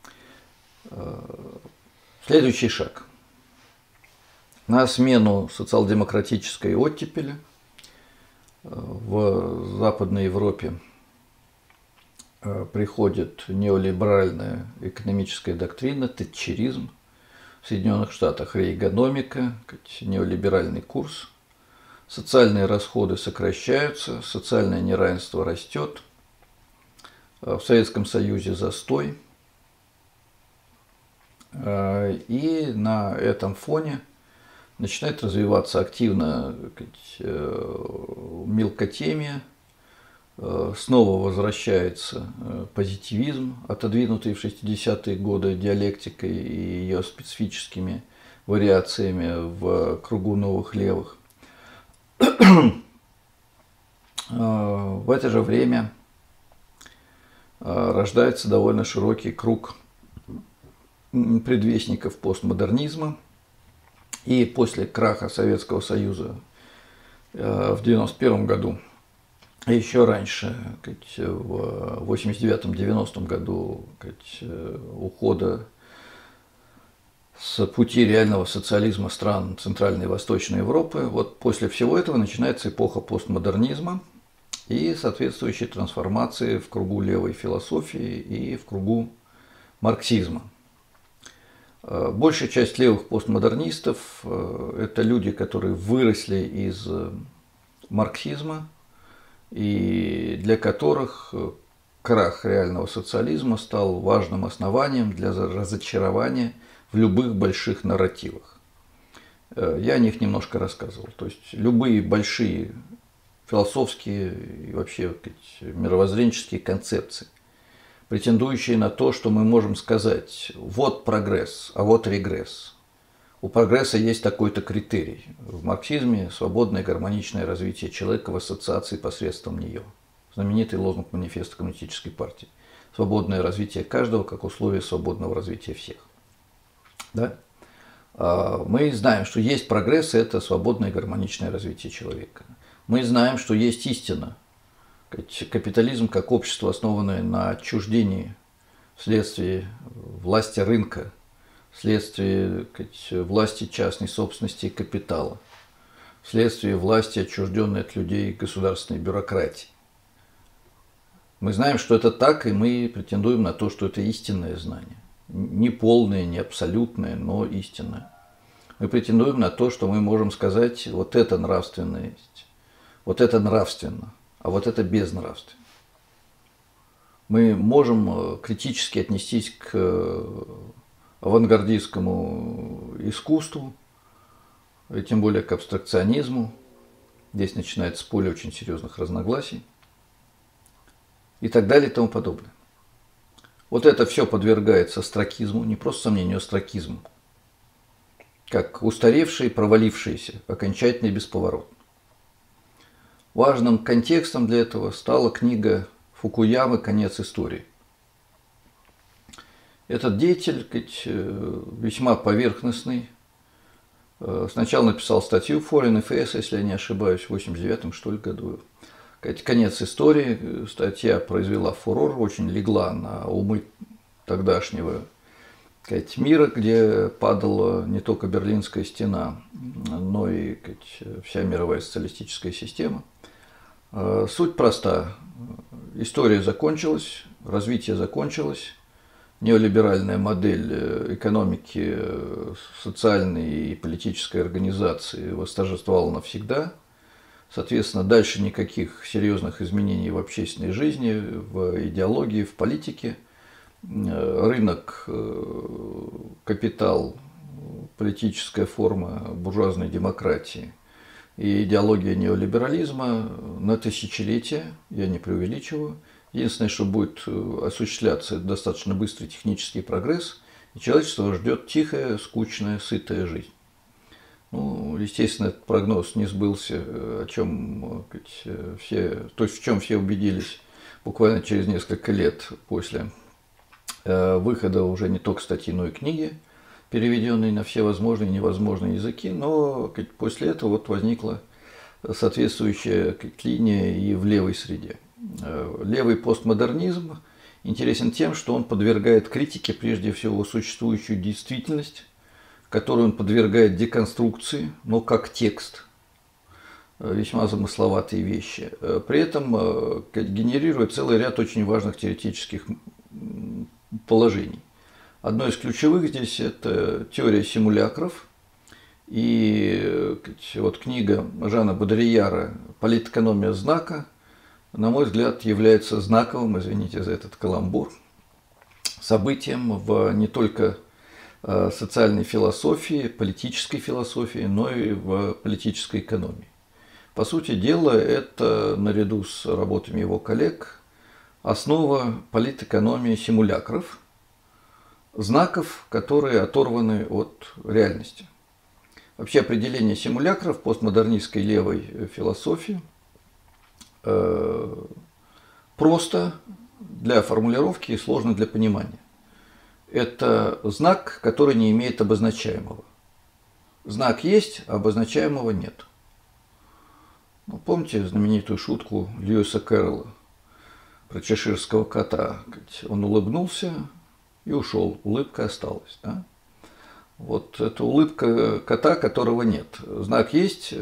Следующий шаг. На смену социал-демократической оттепели в Западной Европе приходит неолиберальная экономическая доктрина, тэтчеризм, в Соединенных Штатах рейгономика, неолиберальный курс, социальные расходы сокращаются, социальное неравенство растет, в Советском Союзе застой, и на этом фоне начинает развиваться активно мелкотемия, снова возвращается позитивизм, отодвинутый в шестидесятые годы диалектикой и ее специфическими вариациями в кругу новых левых. В это же время рождается довольно широкий круг предвестников постмодернизма. И после краха Советского Союза в девяносто первом году, и еще раньше, в восемьдесят девятом — девяностом году, ухода с пути реального социализма стран Центральной и Восточной Европы, вот после всего этого начинается эпоха постмодернизма и соответствующие трансформации в кругу левой философии и в кругу марксизма. Большая часть левых постмодернистов – это люди, которые выросли из марксизма и для которых крах реального социализма стал важным основанием для разочарования в любых больших нарративах. Я о них немножко рассказывал. То есть любые большие философские и вообще мировоззренческие концепции, претендующие на то, что мы можем сказать: вот прогресс, а вот регресс. У прогресса есть такой-то критерий. В марксизме свободное гармоничное развитие человека в ассоциации посредством нее. Знаменитый лозунг манифеста Коммунистической партии. Свободное развитие каждого как условие свободного развития всех. Да? Мы знаем, что есть прогресс, и это свободное гармоничное развитие человека. Мы знаем, что есть истина. Капитализм как общество, основанное на отчуждении вследствие власти рынка, вследствие власти частной собственности и капитала, вследствие власти, отчужденной от людей государственной бюрократии. Мы знаем, что это так, и мы претендуем на то, что это истинное знание. Не полное, не абсолютное, но истинное. Мы претендуем на то, что мы можем сказать: вот это нравственность, вот это нравственно, а вот это безнравственно. Мы можем критически отнестись к авангардистскому искусству, и тем более к абстракционизму. Здесь начинается поле очень серьезных разногласий и так далее и тому подобное. Вот это все подвергается остракизму, не просто сомнению, а остракизму, как устаревшие, провалившиеся, окончательно и бесповоротно. Важным контекстом для этого стала книга Фукуямы «Конец истории». Этот деятель, весьма поверхностный, сначала написал статью в Foreign Affairs, если я не ошибаюсь, в восемьдесят девятом, что ли, году. «Конец истории». Статья произвела фурор, очень легла на умы тогдашнего мира, где падала не только Берлинская стена, но и вся мировая социалистическая система. Суть проста. История закончилась, развитие закончилось, неолиберальная модель экономики, социальной и политической организации восторжествовала навсегда. Соответственно, дальше никаких серьезных изменений в общественной жизни, в идеологии, в политике. Рынок, капитал, политическая форма буржуазной демократии и идеология неолиберализма на тысячелетия, я не преувеличиваю. Единственное, что будет осуществляться, это достаточно быстрый технический прогресс, и человечество ждет тихая, скучная, сытая жизнь. Ну, естественно, этот прогноз не сбылся, о чем все, то есть в чем все убедились буквально через несколько лет после выхода уже не только статьи, но и книги, переведенные на все возможные и невозможные языки. Но после этого вот возникла соответствующая линия и в левой среде. Левый постмодернизм интересен тем, что он подвергает критике прежде всего существующую действительность, которую он подвергает деконструкции, но как текст, весьма замысловатые вещи. При этом генерирует целый ряд очень важных теоретических положений. Одно из ключевых здесь – это теория симулякров. И вот книга Жана Бодрияра «Политэкономия знака», на мой взгляд, является знаковым, извините за этот каламбур, событием в не только социальной философии, политической философии, но и в политической экономии. По сути дела, это, наряду с работами его коллег, основа политэкономии симулякров, знаков, которые оторваны от реальности. Вообще определение симулякров постмодернистской левой философии просто для формулировки и сложно для понимания. Это знак, который не имеет обозначаемого. Знак есть, а обозначаемого нет. Ну, помните знаменитую шутку Льюиса Кэрролла про чеширского кота? Он улыбнулся и ушел, улыбка осталась. Да? Вот это улыбка кота, которого нет. Знак есть,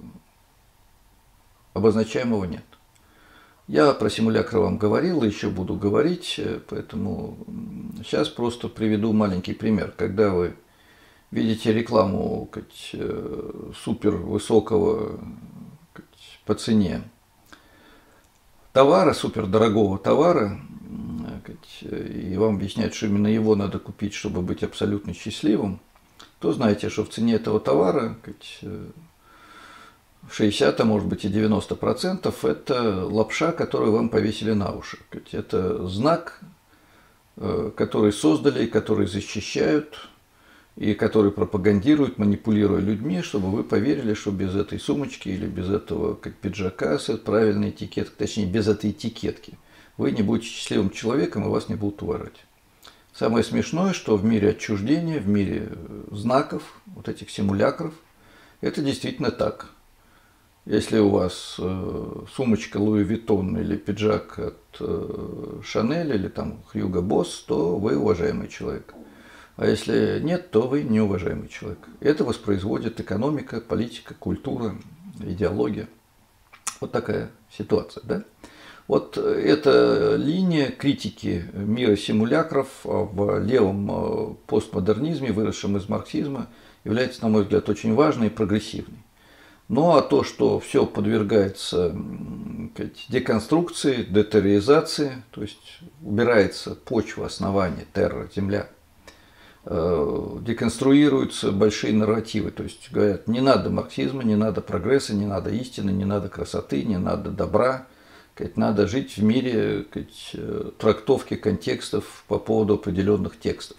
обозначаемого нет. Я про симулякры вам говорил и еще буду говорить, поэтому сейчас просто приведу маленький пример. Когда вы видите рекламу супер высокого по цене товара, супер дорогого товара, и вам объясняют, что именно его надо купить, чтобы быть абсолютно счастливым, то знаете, что в цене этого товара шестьдесят, а может быть и девяносто процентов это лапша, которую вам повесили на уши. Это знак, который создали, который защищают и который пропагандируют, манипулируя людьми, чтобы вы поверили, что без этой сумочки или без этого как пиджака с правильной этикеткой, точнее без этой этикетки, вы не будете счастливым человеком и вас не будут уважать. Самое смешное, что в мире отчуждения, в мире знаков, вот этих симулякров, это действительно так. Если у вас сумочка Луи Виттон или пиджак от Шанель или там Хьюго Босс, то вы уважаемый человек. А если нет, то вы неуважаемый человек. Это воспроизводит экономика, политика, культура, идеология. Вот такая ситуация, да? Вот эта линия критики мира симулякров в левом постмодернизме, выросшем из марксизма, является, на мой взгляд, очень важной и прогрессивной. Ну а то, что все подвергается деконструкции, детерроризации, то есть убирается почва, основание, терра, земля, деконструируются большие нарративы, то есть говорят, не надо марксизма, не надо прогресса, не надо истины, не надо красоты, не надо добра, надо жить в мире трактовки контекстов по поводу определенных текстов.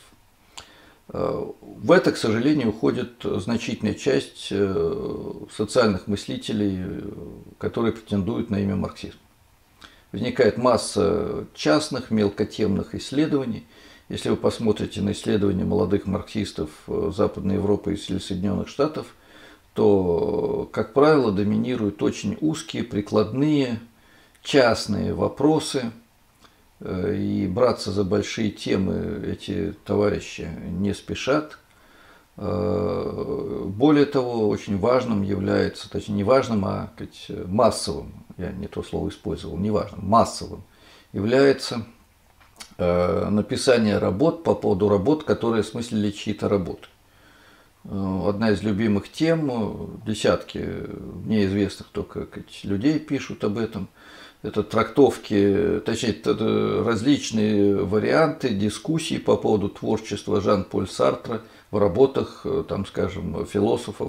В это, к сожалению, уходит значительная часть социальных мыслителей, которые претендуют на имя марксизм. Возникает масса частных, мелкотемных исследований. Если вы посмотрите на исследования молодых марксистов Западной Европы и Соединенных Штатов, то, как правило, доминируют очень узкие, прикладные, частные вопросы. И браться за большие темы эти товарищи не спешат. Более того, очень важным является, точнее не важным, а массовым, я не то слово использовал, не важным, массовым является написание работ по поводу работ, которые осмыслили чьи-то работы. одна из любимых тем, десятки неизвестных только людей пишут об этом. Это трактовки, точнее, различные варианты дискуссий по поводу творчества Жан-Поль Сартра в работах, там, скажем, философов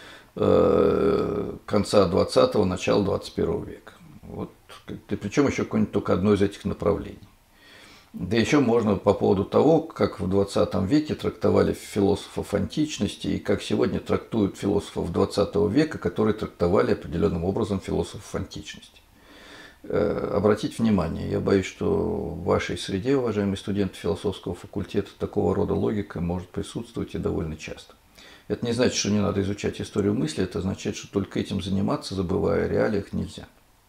конца двадцатого, начала двадцать первого века. Вот, причем еще какое-нибудь только одно из этих направлений. Да еще можно по поводу того, как в двадцатом веке трактовали философов античности и как сегодня трактуют философов двадцатого века, которые трактовали определенным образом философов античности. Обратите внимание, я боюсь, что в вашей среде, уважаемые студенты философского факультета, такого рода логика может присутствовать и довольно часто. Это не значит, что не надо изучать историю мысли, это означает, что только этим заниматься, забывая о реалиях, нельзя.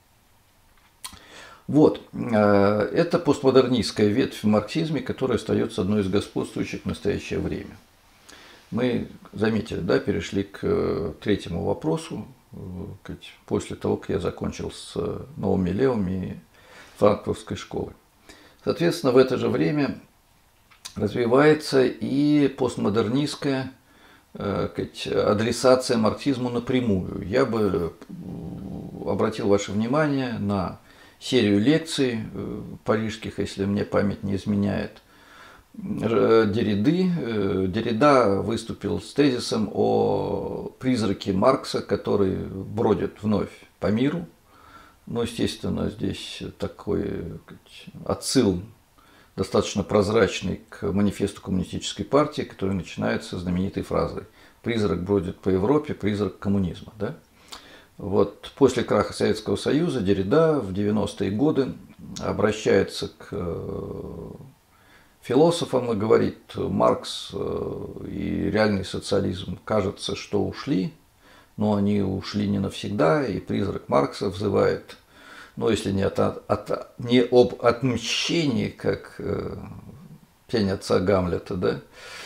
Вот, это постмодернистская ветвь в марксизме, которая остается одной из господствующих в настоящее время. Мы заметили, да, перешли к третьему вопросу, после того, как я закончил с новыми левыми франкфуртской школы. Соответственно, в это же время развивается и постмодернистская адресация марксизму напрямую. Я бы обратил ваше внимание на серию лекций парижских, если мне память не изменяет, Дерриды. Деррида выступил с тезисом о призраке Маркса, который бродит вновь по миру. Ну, естественно, здесь такой отсыл достаточно прозрачный к манифесту коммунистической партии, который начинается знаменитой фразой «Призрак бродит по Европе, призрак коммунизма». Да? Вот после краха Советского Союза Деррида в девяностые годы обращается к философам и говорит: Маркс и реальный социализм, кажется, что ушли, но они ушли не навсегда, и призрак Маркса взывает, ну, если не, от, от, не об отмщении, как э, тень отца Гамлета, да,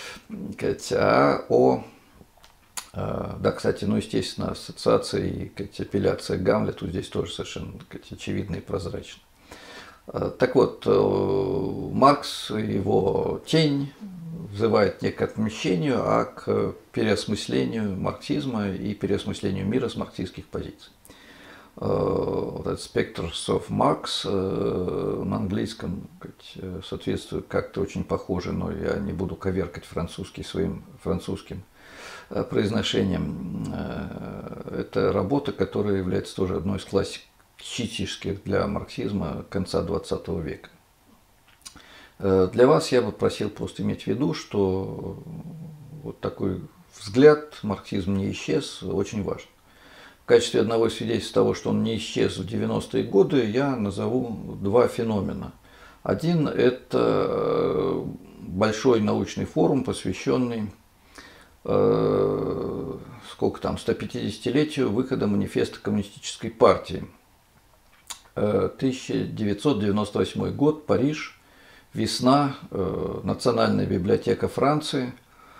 а о, э, да, кстати, ну, естественно, ассоциация и апелляция к Гамлету здесь тоже совершенно очевидно и прозрачно. Так вот, Маркс, его тень взывает не к отмщению, а к переосмыслению марксизма и переосмыслению мира с марксистских позиций. Вот этот Spectres of Marx на английском соответствует как-то очень похоже, но я не буду коверкать французский своим французским произношением. Это работа, которая является тоже одной из классик классических для марксизма конца двадцатого века. Для вас я бы просил просто иметь в виду, что вот такой взгляд, марксизм не исчез, очень важен. В качестве одного из свидетельств того, что он не исчез в девяностые годы, я назову два феномена. Один – это большой научный форум, посвященный сколько там, сто пятидесятилетию выхода манифеста коммунистической партии. тысяча девятьсот девяносто восьмой год, Париж, весна, Национальная библиотека Франции,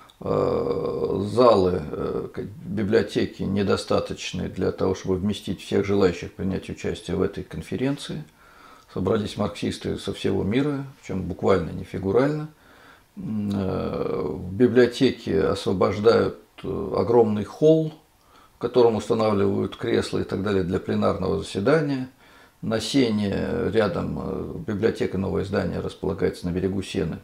залы библиотеки недостаточны для того, чтобы вместить всех желающих принять участие в этой конференции. Собрались марксисты со всего мира, причем буквально, не фигурально. В библиотеке освобождают огромный холл, в котором устанавливают кресла и так далее для пленарного заседания. На Сене, рядом библиотека, новое здание располагается на берегу Сены.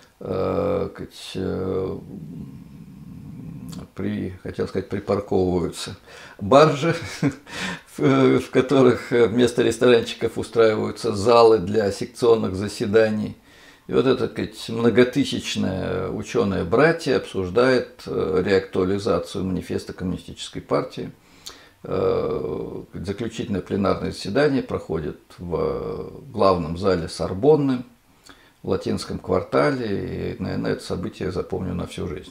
При, хотел сказать, припарковываются баржи, в которых вместо ресторанчиков устраиваются залы для секционных заседаний. И вот это, сказать, многотысячное ученое братье обсуждает реактуализацию манифеста коммунистической партии. Заключительное пленарное заседание проходит в главном зале Сорбонны, в Латинском квартале, и, наверное, это событие я запомню на всю жизнь.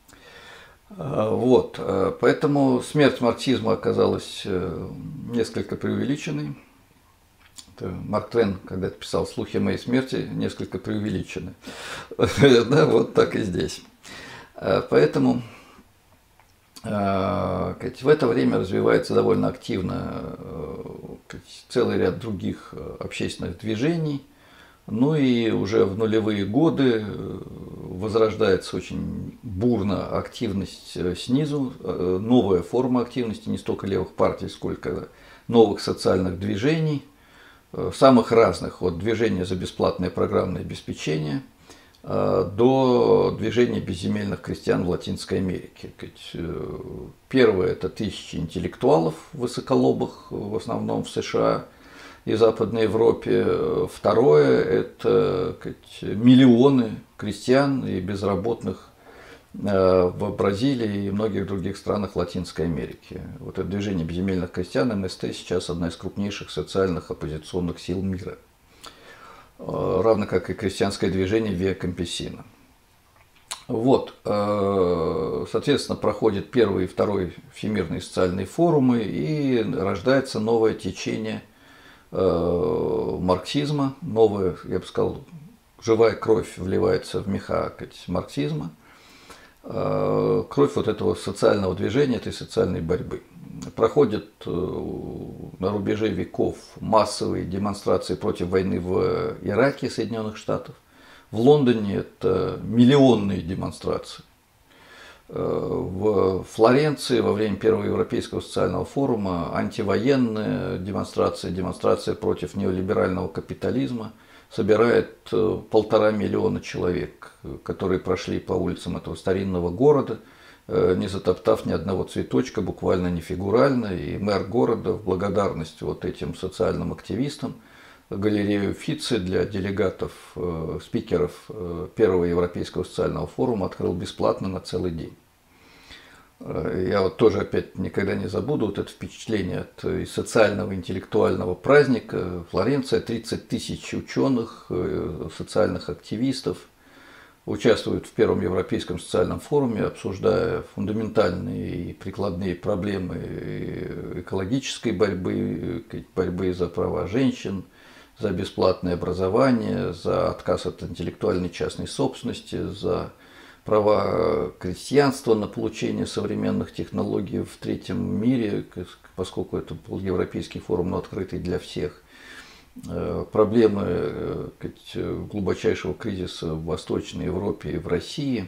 Вот, поэтому смерть марксизма оказалась несколько преувеличенной. Марк Твен когда-то писал: «Слухи о моей смерти несколько преувеличены». Да, вот так и здесь. Поэтому в это время развивается довольно активно целый ряд других общественных движений. Ну и уже в нулевые годы возрождается очень бурно активность снизу, новая форма активности не столько левых партий, сколько новых социальных движений, самых разных, от движения за бесплатное программное обеспечение до движения безземельных крестьян в Латинской Америке. Первое – это тысячи интеллектуалов высоколобых, в основном в США и Западной Европе. Второе – это миллионы крестьян и безработных в Бразилии и многих других странах Латинской Америки. Вот это движение безземельных крестьян, эм эс тэ, сейчас одна из крупнейших социальных оппозиционных сил мира, равно как и крестьянское движение Виа Кампесина. Вот, соответственно, проходит первый и второй всемирные социальные форумы, и рождается новое течение марксизма, новая, я бы сказал, живая кровь вливается в меха марксизма, кровь вот этого социального движения, этой социальной борьбы. Проходят на рубеже веков массовые демонстрации против войны в Ираке Соединенных Штатов. В Лондоне это миллионные демонстрации. В Флоренции во время Первого Европейского социального форума антивоенная демонстрация, демонстрация против неолиберального капитализма собирает полтора миллиона человек, которые прошли по улицам этого старинного города, не затоптав ни одного цветочка, буквально не фигурально. И мэр города в благодарность вот этим социальным активистам галерею Уффици для делегатов, спикеров Первого Европейского социального форума открыл бесплатно на целый день. Я вот тоже опять никогда не забуду вот это впечатление от социального интеллектуального праздника. Флоренция, тридцать тысяч ученых, социальных активистов участвуют в Первом Европейском социальном форуме, обсуждая фундаментальные и прикладные проблемы экологической борьбы, борьбы за права женщин, за бесплатное образование, за отказ от интеллектуальной частной собственности, за права крестьянства на получение современных технологий в третьем мире, поскольку это был Европейский форум, но открытый для всех. Проблемы глубочайшего кризиса в Восточной Европе и в России.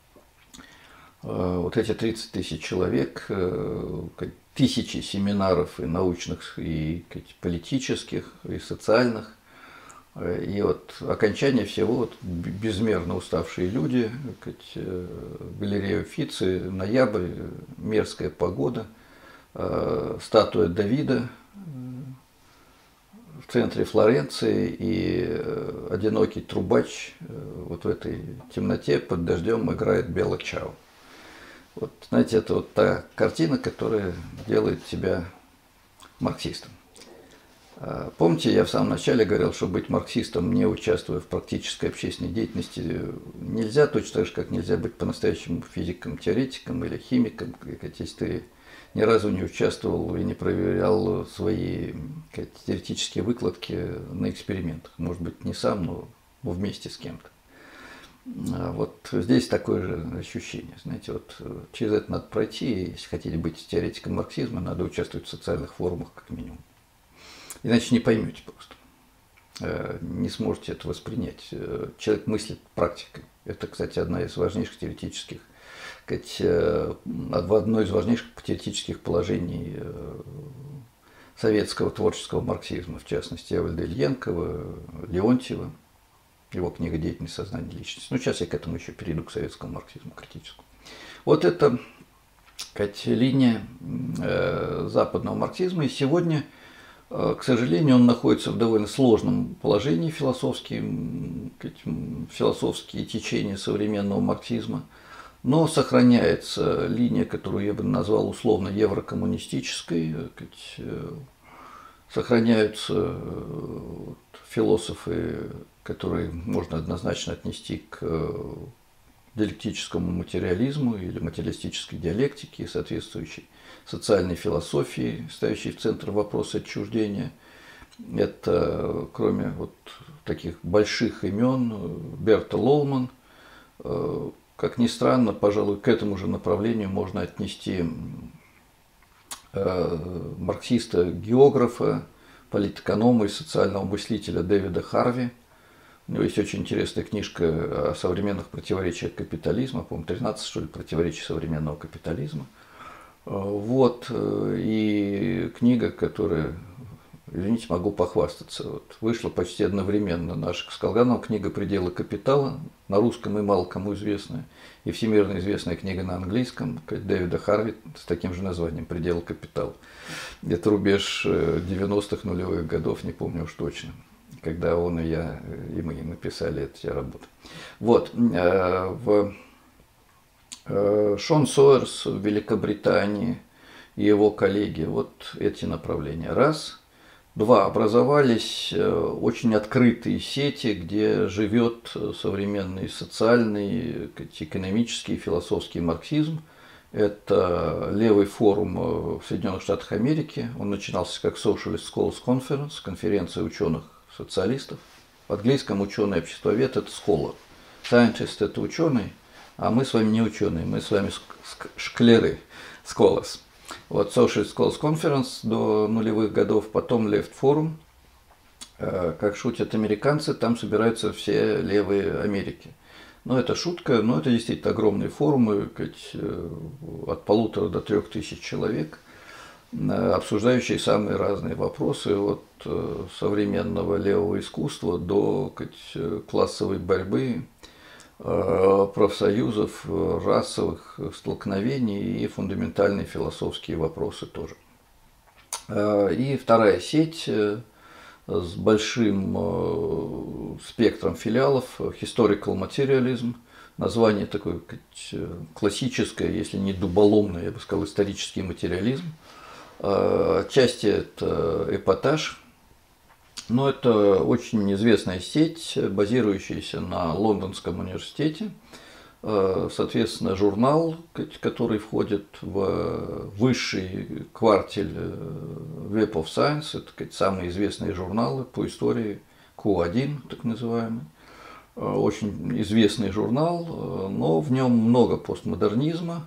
Вот эти тридцать тысяч человек, тысячи семинаров и научных, и политических, и социальных. И вот окончание всего, вот безмерно уставшие люди, галерея Уффици, ноябрь, мерзкая погода, статуя Давида в центре Флоренции и одинокий трубач вот в этой темноте под дождем играет Белла Чао. Вот, знаете, это вот та картина, которая делает тебя марксистом. Помните, я в самом начале говорил, что быть марксистом, не участвуя в практической общественной деятельности, нельзя, точно так же, как нельзя быть по-настоящему физиком, теоретиком или химиком, если ты ни разу не участвовал и не проверял свои теоретические выкладки на экспериментах. Может быть, не сам, но вместе с кем-то. Вот здесь такое же ощущение. Знаете, вот через это надо пройти, если хотите быть теоретиком марксизма, надо участвовать в социальных форумах как минимум. Иначе не поймете просто, не сможете это воспринять. Человек мыслит практикой. Это, кстати, одна из важнейших теоретических, одно из важнейших теоретических положений советского творческого марксизма, в частности, Эвальда Ильенкова, Леонтьева, его книга «Деятельность сознания личности». Ну, сейчас я к этому еще перейду, к советскому марксизму критическому. Вот это, сказать, линия западного марксизма, и сегодня, к сожалению, он находится в довольно сложном положении философские, философские течения современного марксизма, но сохраняется линия, которую я бы назвал условно еврокоммунистической, сохраняются философы, которые можно однозначно отнести к диалектическому материализму или материалистической диалектике, соответствующей социальной философии, ставящей в центр вопрос отчуждения. Это, кроме вот таких больших имен, Берта Лоуман, как ни странно, пожалуй, к этому же направлению можно отнести марксиста-географа, политэконома и социального мыслителя Дэвида Харви. У него есть очень интересная книжка о современных противоречиях капитализма, по-моему, тринадцать, что ли, противоречий современного капитализма. Вот, и книга, которая, извините, могу похвастаться, вот, вышла почти одновременно наша с Колгановым книга «Пределы капитала», на русском и мало кому известная, и всемирно известная книга на английском Дэвида Харви с таким же названием «Пределы капитала». Это рубеж девяностых, нулевых годов, не помню уж точно, когда он и я, и мы написали эти работы. Вот, в Шон Сойерс в Великобритании и его коллеги, вот эти направления. Раз. Два. Образовались очень открытые сети, где живет современный социальный, экономический, философский марксизм. Это левый форум в Соединенных Штатах Америки. Он начинался как Socialist Scholars Conference, конференция ученых-социалистов. В английском ученый-обществовед – это scholar. Scientist – это ученый, а мы с вами не ученые, мы с вами шклеры, scholars. Вот Socialist Scholars Conference до нулевых годов, потом Left Forum. Как шутят американцы, там собираются все левые Америки. Ну, это шутка, но это действительно огромные форумы, от полутора до трех тысяч человек, обсуждающие самые разные вопросы, от современного левого искусства до классовой борьбы, профсоюзов, расовых столкновений и фундаментальные философские вопросы тоже. И вторая сеть с большим спектром филиалов, Historical Materialism, название такое классическое, если не дуболомное, я бы сказал, исторический материализм. Отчасти это эпатаж, но это очень известная сеть, базирующаяся на Лондонском университете. Соответственно, журнал, который входит в высший квартель Web of Science, это самые известные журналы по истории, Q один, так называемый. Очень известный журнал, но в нем много постмодернизма.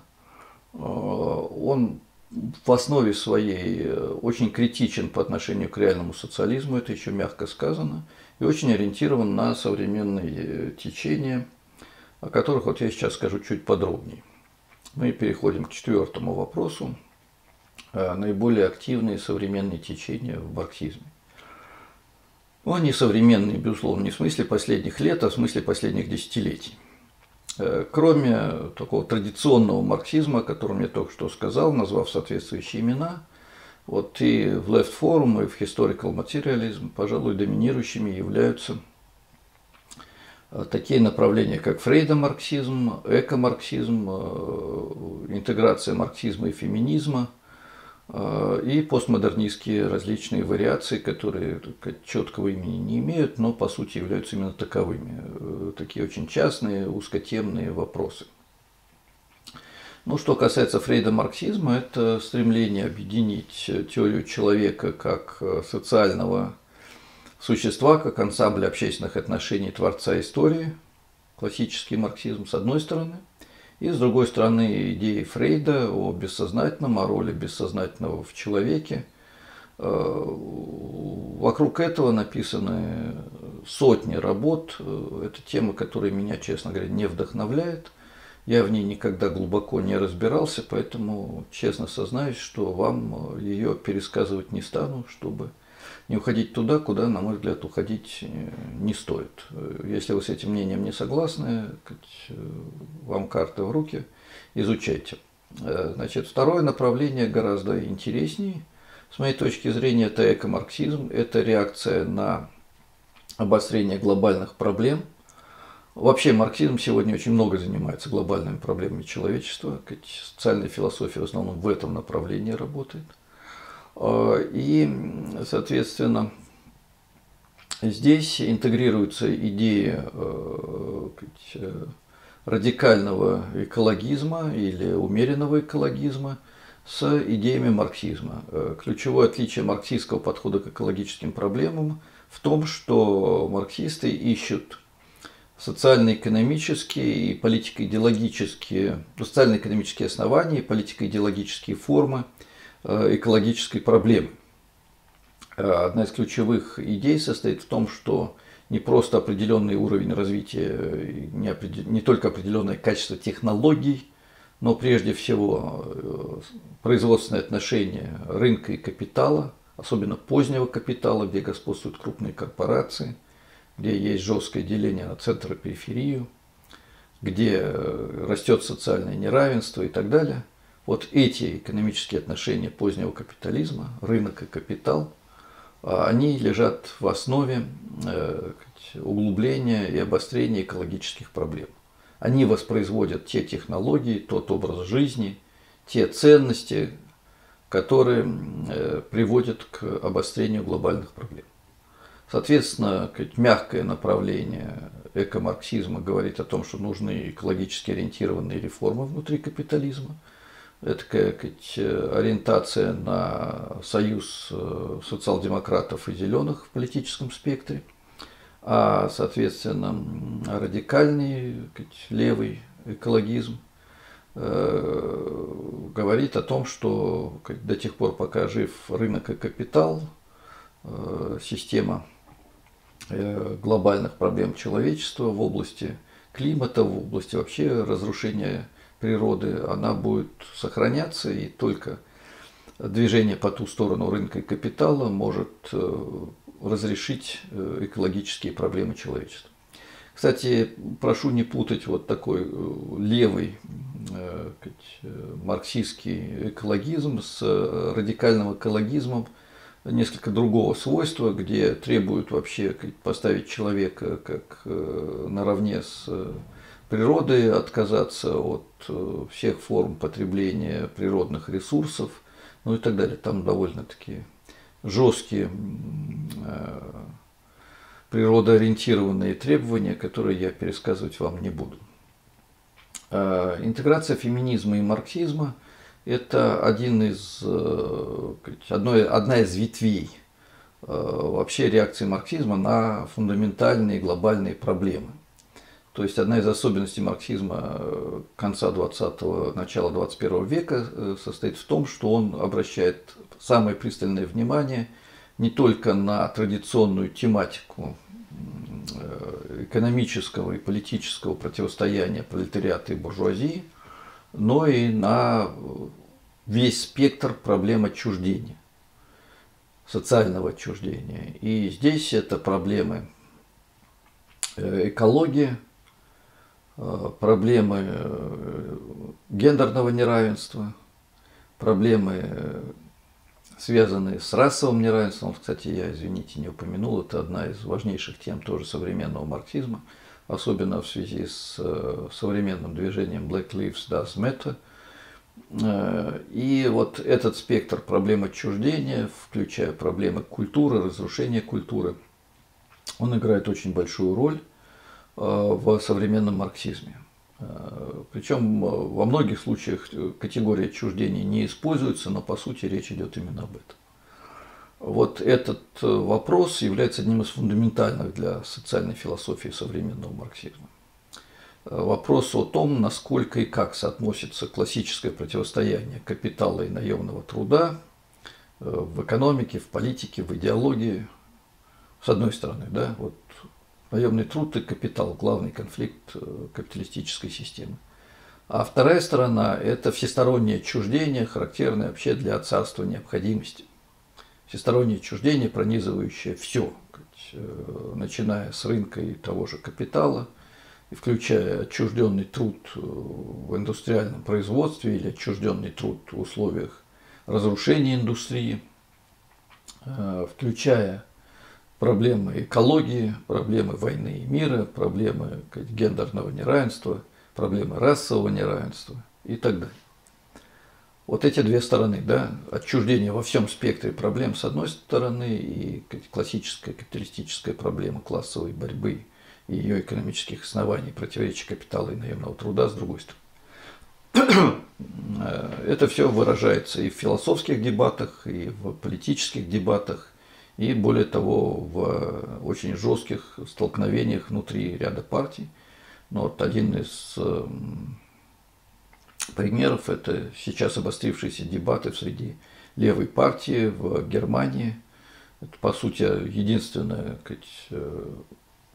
Он в основе своей очень критичен по отношению к реальному социализму, это еще мягко сказано, и очень ориентирован на современные течения, о которых вот я сейчас скажу чуть подробнее. Мы переходим к четвертому вопросу. Наиболее активные современные течения в марксизме. Ну, они современные, безусловно, не в смысле последних лет, а в смысле последних десятилетий. Кроме такого традиционного марксизма, о котором я только что сказал, назвав соответствующие имена, вот и в Left Forum, и в Historical Materialism, пожалуй, доминирующими являются такие направления, как фрейдомарксизм, экомарксизм, интеграция марксизма и феминизма, и постмодернистские различные вариации, которые четкого имени не имеют, но по сути являются именно таковыми. Такие очень частные, узкотемные вопросы. Ну, что касается фрейдомарксизма, это стремление объединить теорию человека как социального существа, как ансамбль общественных отношений творца истории, классический марксизм с одной стороны, и с другой стороны идеи Фрейда о бессознательном, о роли бессознательного в человеке. Вокруг этого написаны сотни работ. Это тема, которая меня, честно говоря, не вдохновляет. Я в ней никогда глубоко не разбирался, поэтому честно сознаюсь, что вам ее пересказывать не стану, чтобы не уходить туда, куда, на мой взгляд, уходить не стоит. Если вы с этим мнением не согласны, вам карты в руки, изучайте. Значит, второе направление гораздо интереснее. С моей точки зрения, это экомарксизм, это реакция на обострение глобальных проблем. Вообще марксизм сегодня очень много занимается глобальными проблемами человечества. Социальная философия в основном в этом направлении работает. И, соответственно, здесь интегрируются идеи радикального экологизма или умеренного экологизма с идеями марксизма. Ключевое отличие марксистского подхода к экологическим проблемам в том, что марксисты ищут социально-экономические и политико-идеологические, социально-экономические основания и политико-идеологические формы экологической проблемы. Одна из ключевых идей состоит в том, что не просто определенный уровень развития, не, определ... не только определенное качество технологий, но прежде всего производственные отношения рынка и капитала, особенно позднего капитала, где господствуют крупные корпорации, где есть жесткое деление на центр и периферию, где растет социальное неравенство и так далее. Вот эти экономические отношения позднего капитализма, рынок и капитал, они лежат в основе углубления и обострения экологических проблем. Они воспроизводят те технологии, тот образ жизни, те ценности, которые приводят к обострению глобальных проблем. Соответственно, мягкое направление экомарксизма говорит о том, что нужны экологически ориентированные реформы внутри капитализма. Это ориентация на союз социал-демократов и зеленых в политическом спектре. А, соответственно, радикальный левый экологизм э, говорит о том, что до тех пор, пока жив рынок и капитал, э, система э, глобальных проблем человечества в области климата, в области вообще разрушения природы, она будет сохраняться, и только движение по ту сторону рынка и капитала может э, разрешить экологические проблемы человечества. Кстати, прошу не путать вот такой левый марксистский экологизм с радикальным экологизмом несколько другого свойства, где требуют вообще поставить человека как наравне с природой, отказаться от всех форм потребления природных ресурсов, ну и так далее. Там довольно-таки жесткие природоориентированные требования, которые я пересказывать вам не буду. Интеграция феминизма и марксизма – это один из, одной, одна из ветвей вообще реакции марксизма на фундаментальные глобальные проблемы. То есть одна из особенностей марксизма конца двадцатого, начала двадцать первого века состоит в том, что он обращает самое пристальное внимание не только на традиционную тематику экономического и политического противостояния пролетариата и буржуазии, но и на весь спектр проблем отчуждения, социального отчуждения. И здесь это проблемы экологии, проблемы гендерного неравенства, проблемы, связанные с расовым неравенством. Кстати, я, извините, не упомянул, это одна из важнейших тем тоже современного марксизма, особенно в связи с современным движением Black Lives Matter. И вот этот спектр проблем отчуждения, включая проблемы культуры, разрушения культуры, он играет очень большую роль в современном марксизме. Причем во многих случаях категория отчуждения не используется, но по сути речь идет именно об этом. Вот этот вопрос является одним из фундаментальных для социальной философии современного марксизма. Вопрос о том, насколько и как соотносится классическое противостояние капитала и наемного труда в экономике, в политике, в идеологии. С одной стороны, да, вот наемный труд и капитал – главный конфликт капиталистической системы. А вторая сторона – это всестороннее отчуждение, характерное вообще для царства необходимости. Всестороннее отчуждение, пронизывающее все, начиная с рынка и того же капитала, и включая отчужденный труд в индустриальном производстве или отчужденный труд в условиях разрушения индустрии, включая проблемы экологии, проблемы войны и мира, проблемы гендерного неравенства, проблемы расового неравенства и так далее. Вот эти две стороны, да, отчуждение во всем спектре проблем с одной стороны и классическая капиталистическая проблема классовой борьбы и ее экономических оснований, противоречия капитала и наемного труда с другой стороны. Это все выражается и в философских дебатах, и в политических дебатах, и более того, в очень жестких столкновениях внутри ряда партий. Но вот один из примеров – это сейчас обострившиеся дебаты среди левой партии в Германии. Это, по сути, единственная, сказать,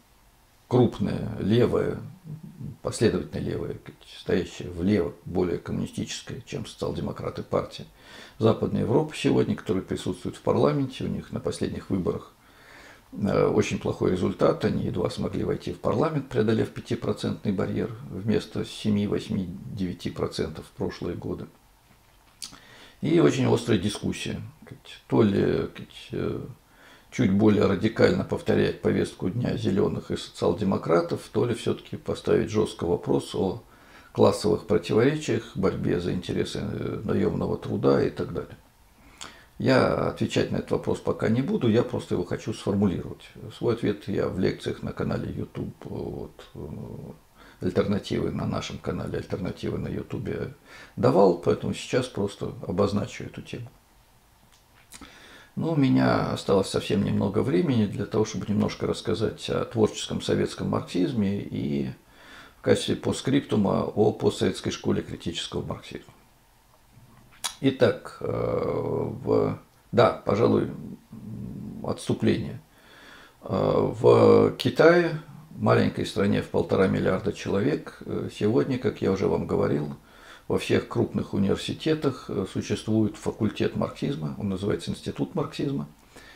крупная левая, последовательно левая, стоящая влево, более коммунистическая, чем социал-демократы партия Западной Европы сегодня, которые присутствуют в парламенте, у них на последних выборах очень плохой результат, они едва смогли войти в парламент, преодолев пятипроцентный барьер вместо семи, восьми, девяти процентов в прошлые годы. И очень острая дискуссия, то ли чуть более радикально повторять повестку дня зеленых и социал-демократов, то ли все-таки поставить жесткий вопрос о классовых противоречиях, борьбе за интересы наемного труда и так далее. Я отвечать на этот вопрос пока не буду, я просто его хочу сформулировать. Свой ответ я в лекциях на канале YouTube, вот, альтернативы на нашем канале, альтернативы на YouTube давал, поэтому сейчас просто обозначу эту тему. Но у меня осталось совсем немного времени для того, чтобы немножко рассказать о творческом советском марксизме и в качестве постскриптума о постсоветской школе критического марксизма. Итак, в... да, пожалуй, отступление. В Китае, маленькой стране в полтора миллиарда человек, сегодня, как я уже вам говорил, во всех крупных университетах существует факультет марксизма, он называется Институт марксизма.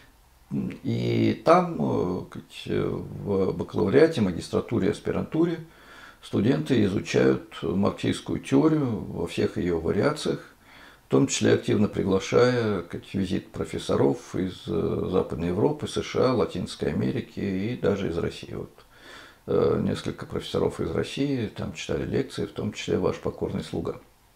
И там в бакалавриате, магистратуре, аспирантуре студенты изучают марксистскую теорию во всех ее вариациях, в том числе активно приглашая визит профессоров из Западной Европы, США, Латинской Америки и даже из России. Вот несколько профессоров из России там читали лекции, в том числе ваш покорный слуга.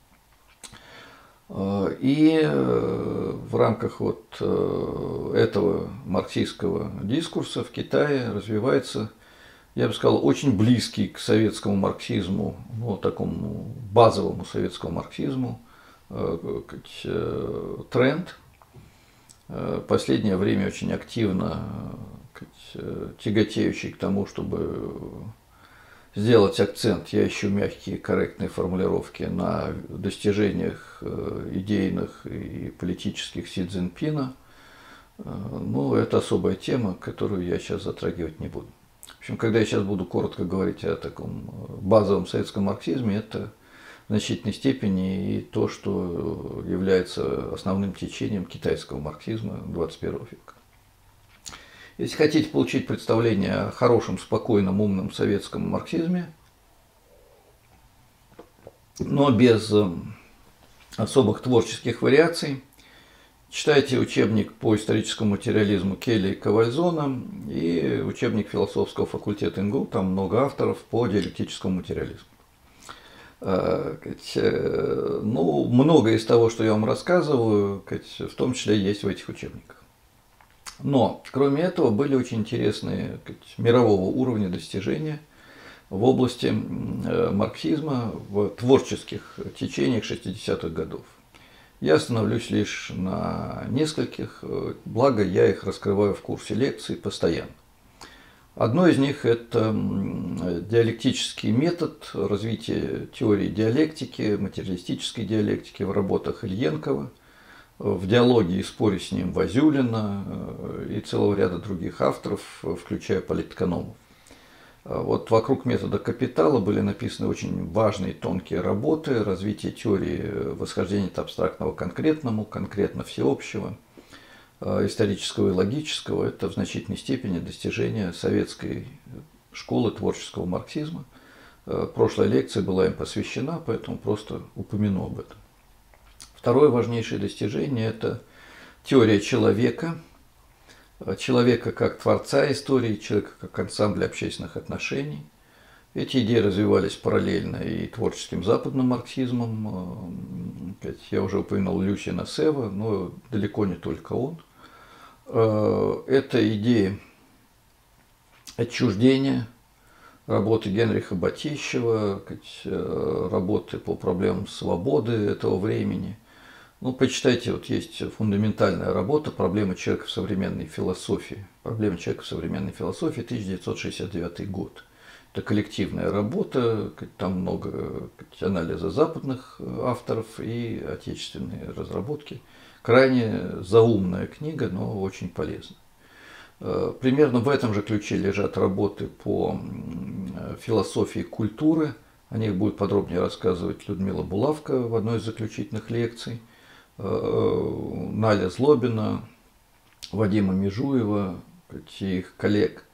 И в рамках вот этого марксистского дискурса в Китае развивается, я бы сказал, очень близкий к советскому марксизму, ну, такому базовому советскому марксизму, тренд. Последнее время очень активно тяготеющий к тому, чтобы сделать акцент, я ищу мягкие корректные формулировки, на достижениях идейных и политических Си Цзиньпина. Ну, это особая тема, которую я сейчас затрагивать не буду. В общем, когда я сейчас буду коротко говорить о таком базовом советском марксизме, это в значительной степени и то, что является основным течением китайского марксизма двадцать первого века. Если хотите получить представление о хорошем, спокойном, умном советском марксизме, но без особых творческих вариаций, читайте учебник по историческому материализму Келли и Кавальзона и учебник философского факультета эн гэ у, там много авторов по диалектическому материализму. Ну, многое из того, что я вам рассказываю, в том числе есть в этих учебниках. Но, кроме этого, были очень интересные мирового уровня достижения в области марксизма в творческих течениях шестидесятых годов. Я остановлюсь лишь на нескольких, благо я их раскрываю в курсе лекций постоянно. Одно из них – это диалектический метод развития теории диалектики, материалистической диалектики в работах Ильенкова, в диалоге и споре с ним Вазюлина и целого ряда других авторов, включая политэкономов. Вот вокруг метода капитала были написаны очень важные тонкие работы, развитие теории восхождения от абстрактного к конкретному, конкретно всеобщего, исторического и логического. Это в значительной степени достижение советской школы творческого марксизма. Прошлая лекция была им посвящена, поэтому просто упомяну об этом. Второе важнейшее достижение – это теория человека, человека как творца истории, человека как ансамбля общественных отношений. Эти идеи развивались параллельно и творческим западным марксизмом. Я уже упомянул Люсьена Сева, но далеко не только он. Это идеи отчуждения, работы Генриха Батищева, работы по проблемам свободы этого времени. Ну, почитайте, вот есть фундаментальная работа «Проблемы человека в современной философии». «Проблемы человека в современной философии», тысяча девятьсот шестьдесят девятый год. Это коллективная работа, там много анализа западных авторов и отечественные разработки. Крайне заумная книга, но очень полезная. Примерно в этом же ключе лежат работы по философии культуры. О них будет подробнее рассказывать Людмила Булавка в одной из заключительных лекций. Наля Злобина, Вадима Межуева и их коллег.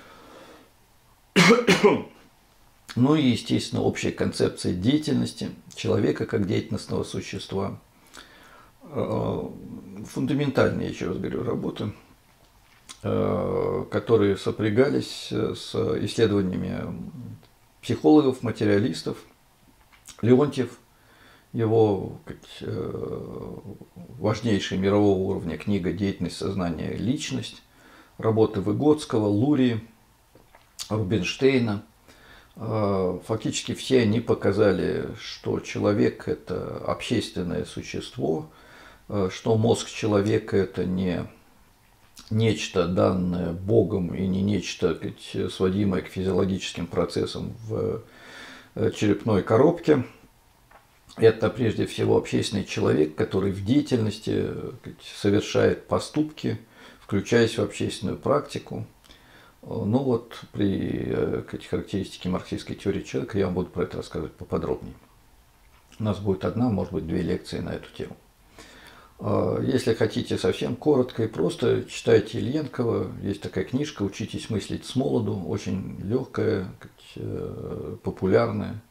Ну и, естественно, общая концепция деятельности человека как деятельностного существа. Фундаментальные, еще раз говорю, работы, которые сопрягались с исследованиями психологов, материалистов. Леонтьев, его важнейшая мирового уровня книга «Деятельность, сознание, личность», работы Выгодского, Лурии, Рубинштейна. Фактически все они показали, что человек – это общественное существо, что мозг человека – это не нечто данное Богом и не нечто, сказать, сводимое к физиологическим процессам в черепной коробке. Это прежде всего общественный человек, который в деятельности, сказать, совершает поступки, включаясь в общественную практику. Ну вот при, сказать, характеристике марксистской теории человека я вам буду про это рассказывать поподробнее. У нас будет одна, может быть, две лекции на эту тему. Если хотите совсем коротко и просто, читайте Ильенкова. Есть такая книжка «Учитесь мыслить с молоду», очень легкая, популярная.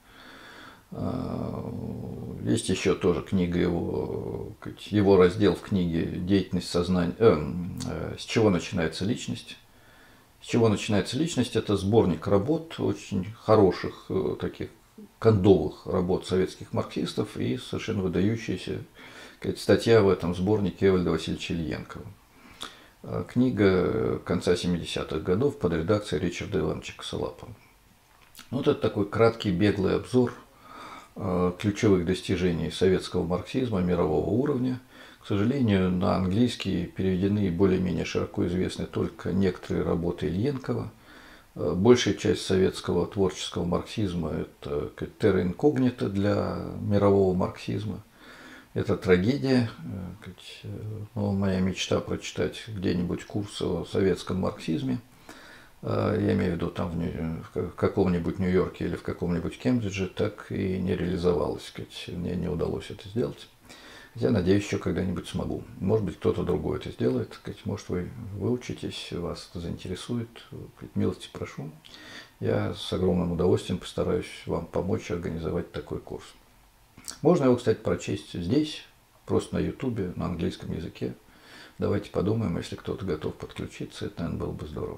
Есть еще тоже книга его, его раздел в книге «Деятельность сознания», э, «С чего начинается личность». «С чего начинается личность» – это сборник работ, очень хороших, таких кондовых работ советских марксистов и совершенно выдающаяся статья в этом сборнике Эвальда Васильевича Ильенкова. Книга конца семидесятых годов под редакцией Ричарда Ивановича Косолапова. Вот это такой краткий беглый обзор ключевых достижений советского марксизма мирового уровня. К сожалению, на английский переведены и более-менее широко известны только некоторые работы Ильенкова. Большая часть советского творческого марксизма – это терра инкогнита для мирового марксизма. Это трагедия. Ну, моя мечта прочитать где-нибудь курс о советском марксизме. Я имею в виду там в каком-нибудь Нью-Йорке или в каком-нибудь Кембридже, так и не реализовалось. Мне не удалось это сделать. Я надеюсь, еще когда-нибудь смогу. Может быть, кто-то другой это сделает. Может, вы выучитесь, вас это заинтересует. Милости прошу. Я с огромным удовольствием постараюсь вам помочь организовать такой курс. Можно его, кстати, прочесть здесь, просто на ютубе, на английском языке. Давайте подумаем, если кто-то готов подключиться, это, наверное, было бы здорово.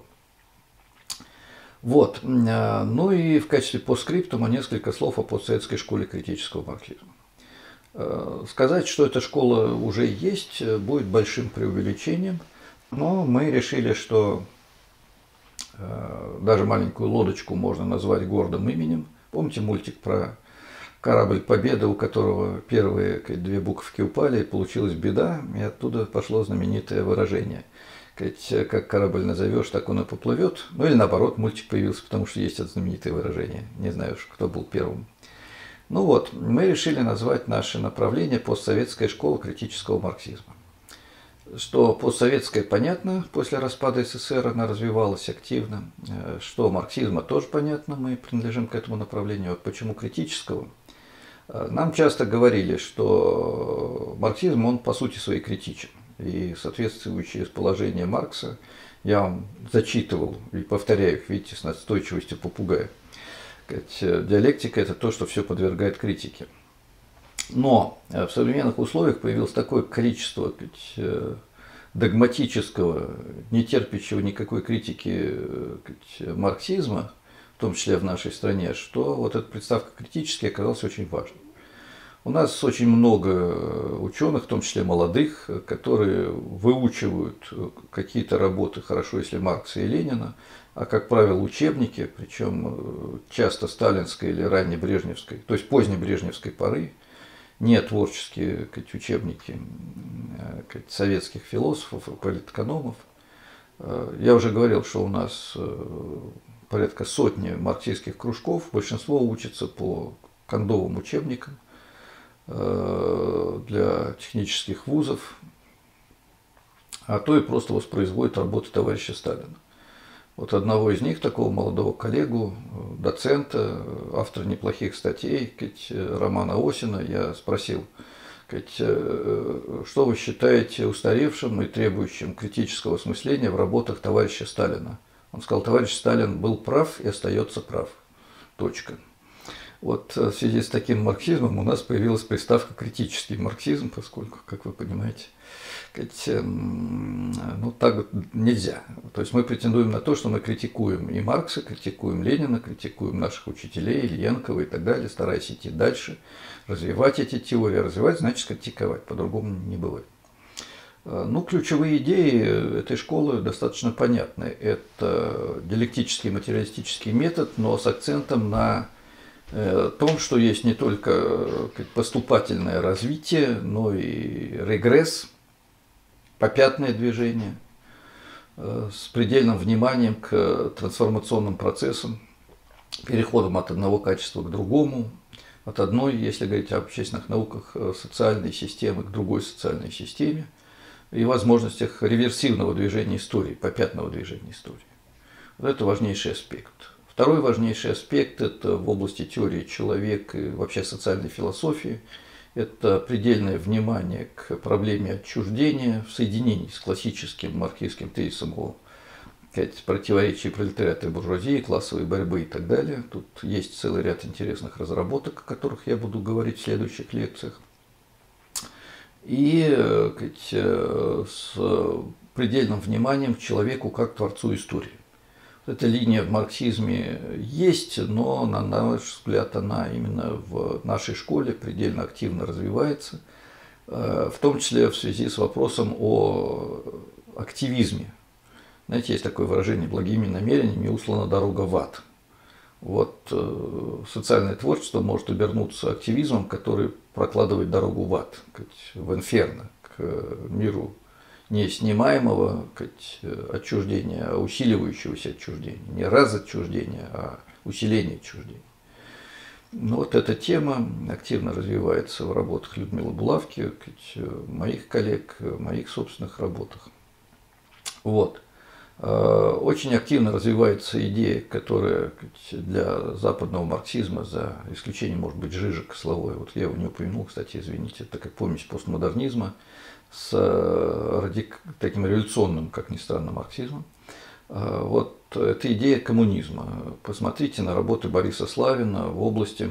Вот. Ну и в качестве постскриптума несколько слов о постсоветской школе критического марксизма. Сказать, что эта школа уже есть, будет большим преувеличением, но мы решили, что даже маленькую лодочку можно назвать гордым именем. Помните мультик про корабль «Победа», у которого первые две буковки упали, и получилась беда, и оттуда пошло знаменитое выражение. Как корабль назовешь, так он и поплывет. Ну или наоборот, мультик появился, потому что есть это знаменитое выражение. Не знаю, кто был первым. Ну вот, мы решили назвать наше направление «Постсоветская школа критического марксизма». Что постсоветское понятно, после распада СССР она развивалась активно. Что марксизма тоже понятно, мы принадлежим к этому направлению. А почему критического? Нам часто говорили, что марксизм, он по сути своей критичен. И соответствующие положения Маркса я вам зачитывал и повторяю их, видите, с настойчивостью попугая. Диалектика – это то, что все подвергает критике. Но в современных условиях появилось такое количество догматического, не терпящего никакой критики марксизма, в том числе в нашей стране, что вот эта приставка «критический» оказалась очень важной. У нас очень много ученых, в том числе молодых, которые выучивают какие-то работы, хорошо, если Маркса и Ленина, а, как правило, учебники, причем часто сталинской или раннебрежневской, то есть позднебрежневской поры, не творческие учебники советских философов и политэкономов. Я уже говорил, что у нас порядка сотни марксистских кружков, большинство учатся по кондовым учебникам для технических вузов. а то и просто воспроизводит работы товарища Сталина. Вот одного из них, такого молодого коллегу, доцента, автора неплохих статей, Романа Осина, я спросил, что вы считаете устаревшим и требующим критического осмысления в работах товарища Сталина? Он сказал, товарищ Сталин был прав и остается прав. Точка. Вот в связи с таким марксизмом у нас появилась приставка «критический марксизм», поскольку, как вы понимаете, ну, так нельзя. То есть мы претендуем на то, что мы критикуем и Маркса, критикуем Ленина, критикуем наших учителей, Ильенкова и так далее, стараясь идти дальше, развивать эти теории. Развивать значит критиковать, по-другому не бывает. Ну, ключевые идеи этой школы достаточно понятны. Это диалектический материалистический метод, но с акцентом на том, что есть не только поступательное развитие, но и регресс, попятное движение, с предельным вниманием к трансформационным процессам, переходом от одного качества к другому, от одной, если говорить об общественных науках, социальной системы к другой социальной системе, и возможностях реверсивного движения истории, попятного движения истории. Вот это важнейший аспект. Второй важнейший аспект – это в области теории человека и вообще социальной философии. Это предельное внимание к проблеме отчуждения в соединении с классическим марксистским тезисом о противоречии пролетариата и буржуазии, классовой борьбы и так далее. Тут есть целый ряд интересных разработок, о которых я буду говорить в следующих лекциях. И с предельным вниманием к человеку как к творцу истории. Эта линия в марксизме есть, но, на наш взгляд, она именно в нашей школе предельно активно развивается, в том числе в связи с вопросом о активизме. Знаете, есть такое выражение: благими намерениями услана дорога в ад. Вот социальное творчество может обернуться активизмом, который прокладывает дорогу в ад, в инферно, к миру неснимаемого отчуждения, а усиливающегося отчуждения. Не разотчуждения, а усиление отчуждения. Ну, вот эта тема активно развивается в работах Людмилы Булавки, моих коллег, моих собственных работах. Вот. Очень активно развивается идея, которая для западного марксизма, за исключением, может быть, Жижик, Славой, вот я его не упомянул, кстати, извините, это как помесь постмодернизма с радик... таким революционным, как ни странно, марксизмом. Вот это идея коммунизма. Посмотрите на работы Бориса Славина в области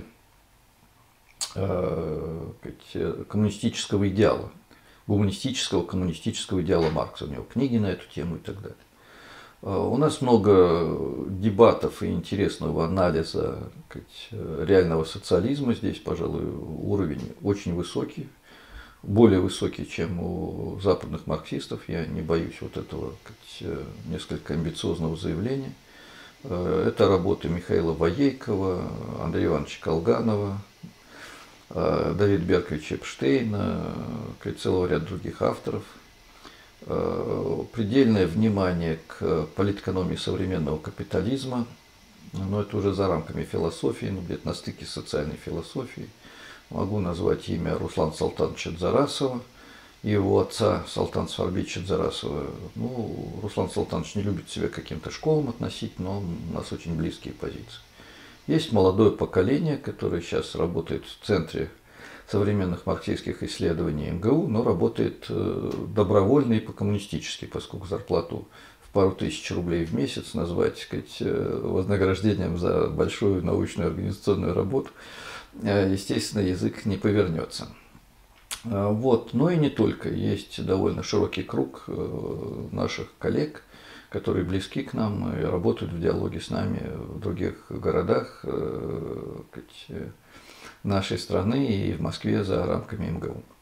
коммунистического идеала, гуманистического коммунистического идеала Маркса. У него книги на эту тему и так далее. У нас много дебатов и интересного анализа реального социализма. Здесь, пожалуй, уровень очень высокий, более высокий, чем у западных марксистов. Я не боюсь вот этого несколько амбициозного заявления. Это работы Михаила Воейкова, Андрея Ивановича Колганова, Давида Берковича Эпштейна, целого ряда других авторов. Предельное внимание к политэкономии современного капитализма, но это уже за рамками философии, ну, где-то на стыке социальной философии. Могу назвать имя Руслана Салтановича Дзарасова и его отца Салтана Сфарбича Дзарасова. Ну, Руслан Салтанович не любит себя к каким-то школам относить, но у нас очень близкие позиции. Есть молодое поколение, которое сейчас работает в Центре современных марксистских исследований эм гэ у, но работает добровольно и по-коммунистически, поскольку зарплату в пару тысяч рублей в месяц назвать, сказать, вознаграждением за большую научную организационную работу, естественно, язык не повернется. Вот. Но и не только. Есть довольно широкий круг наших коллег, которые близки к нам и работают в диалоге с нами в других городах, сказать, нашей страны и в Москве за рамками эм гэ у.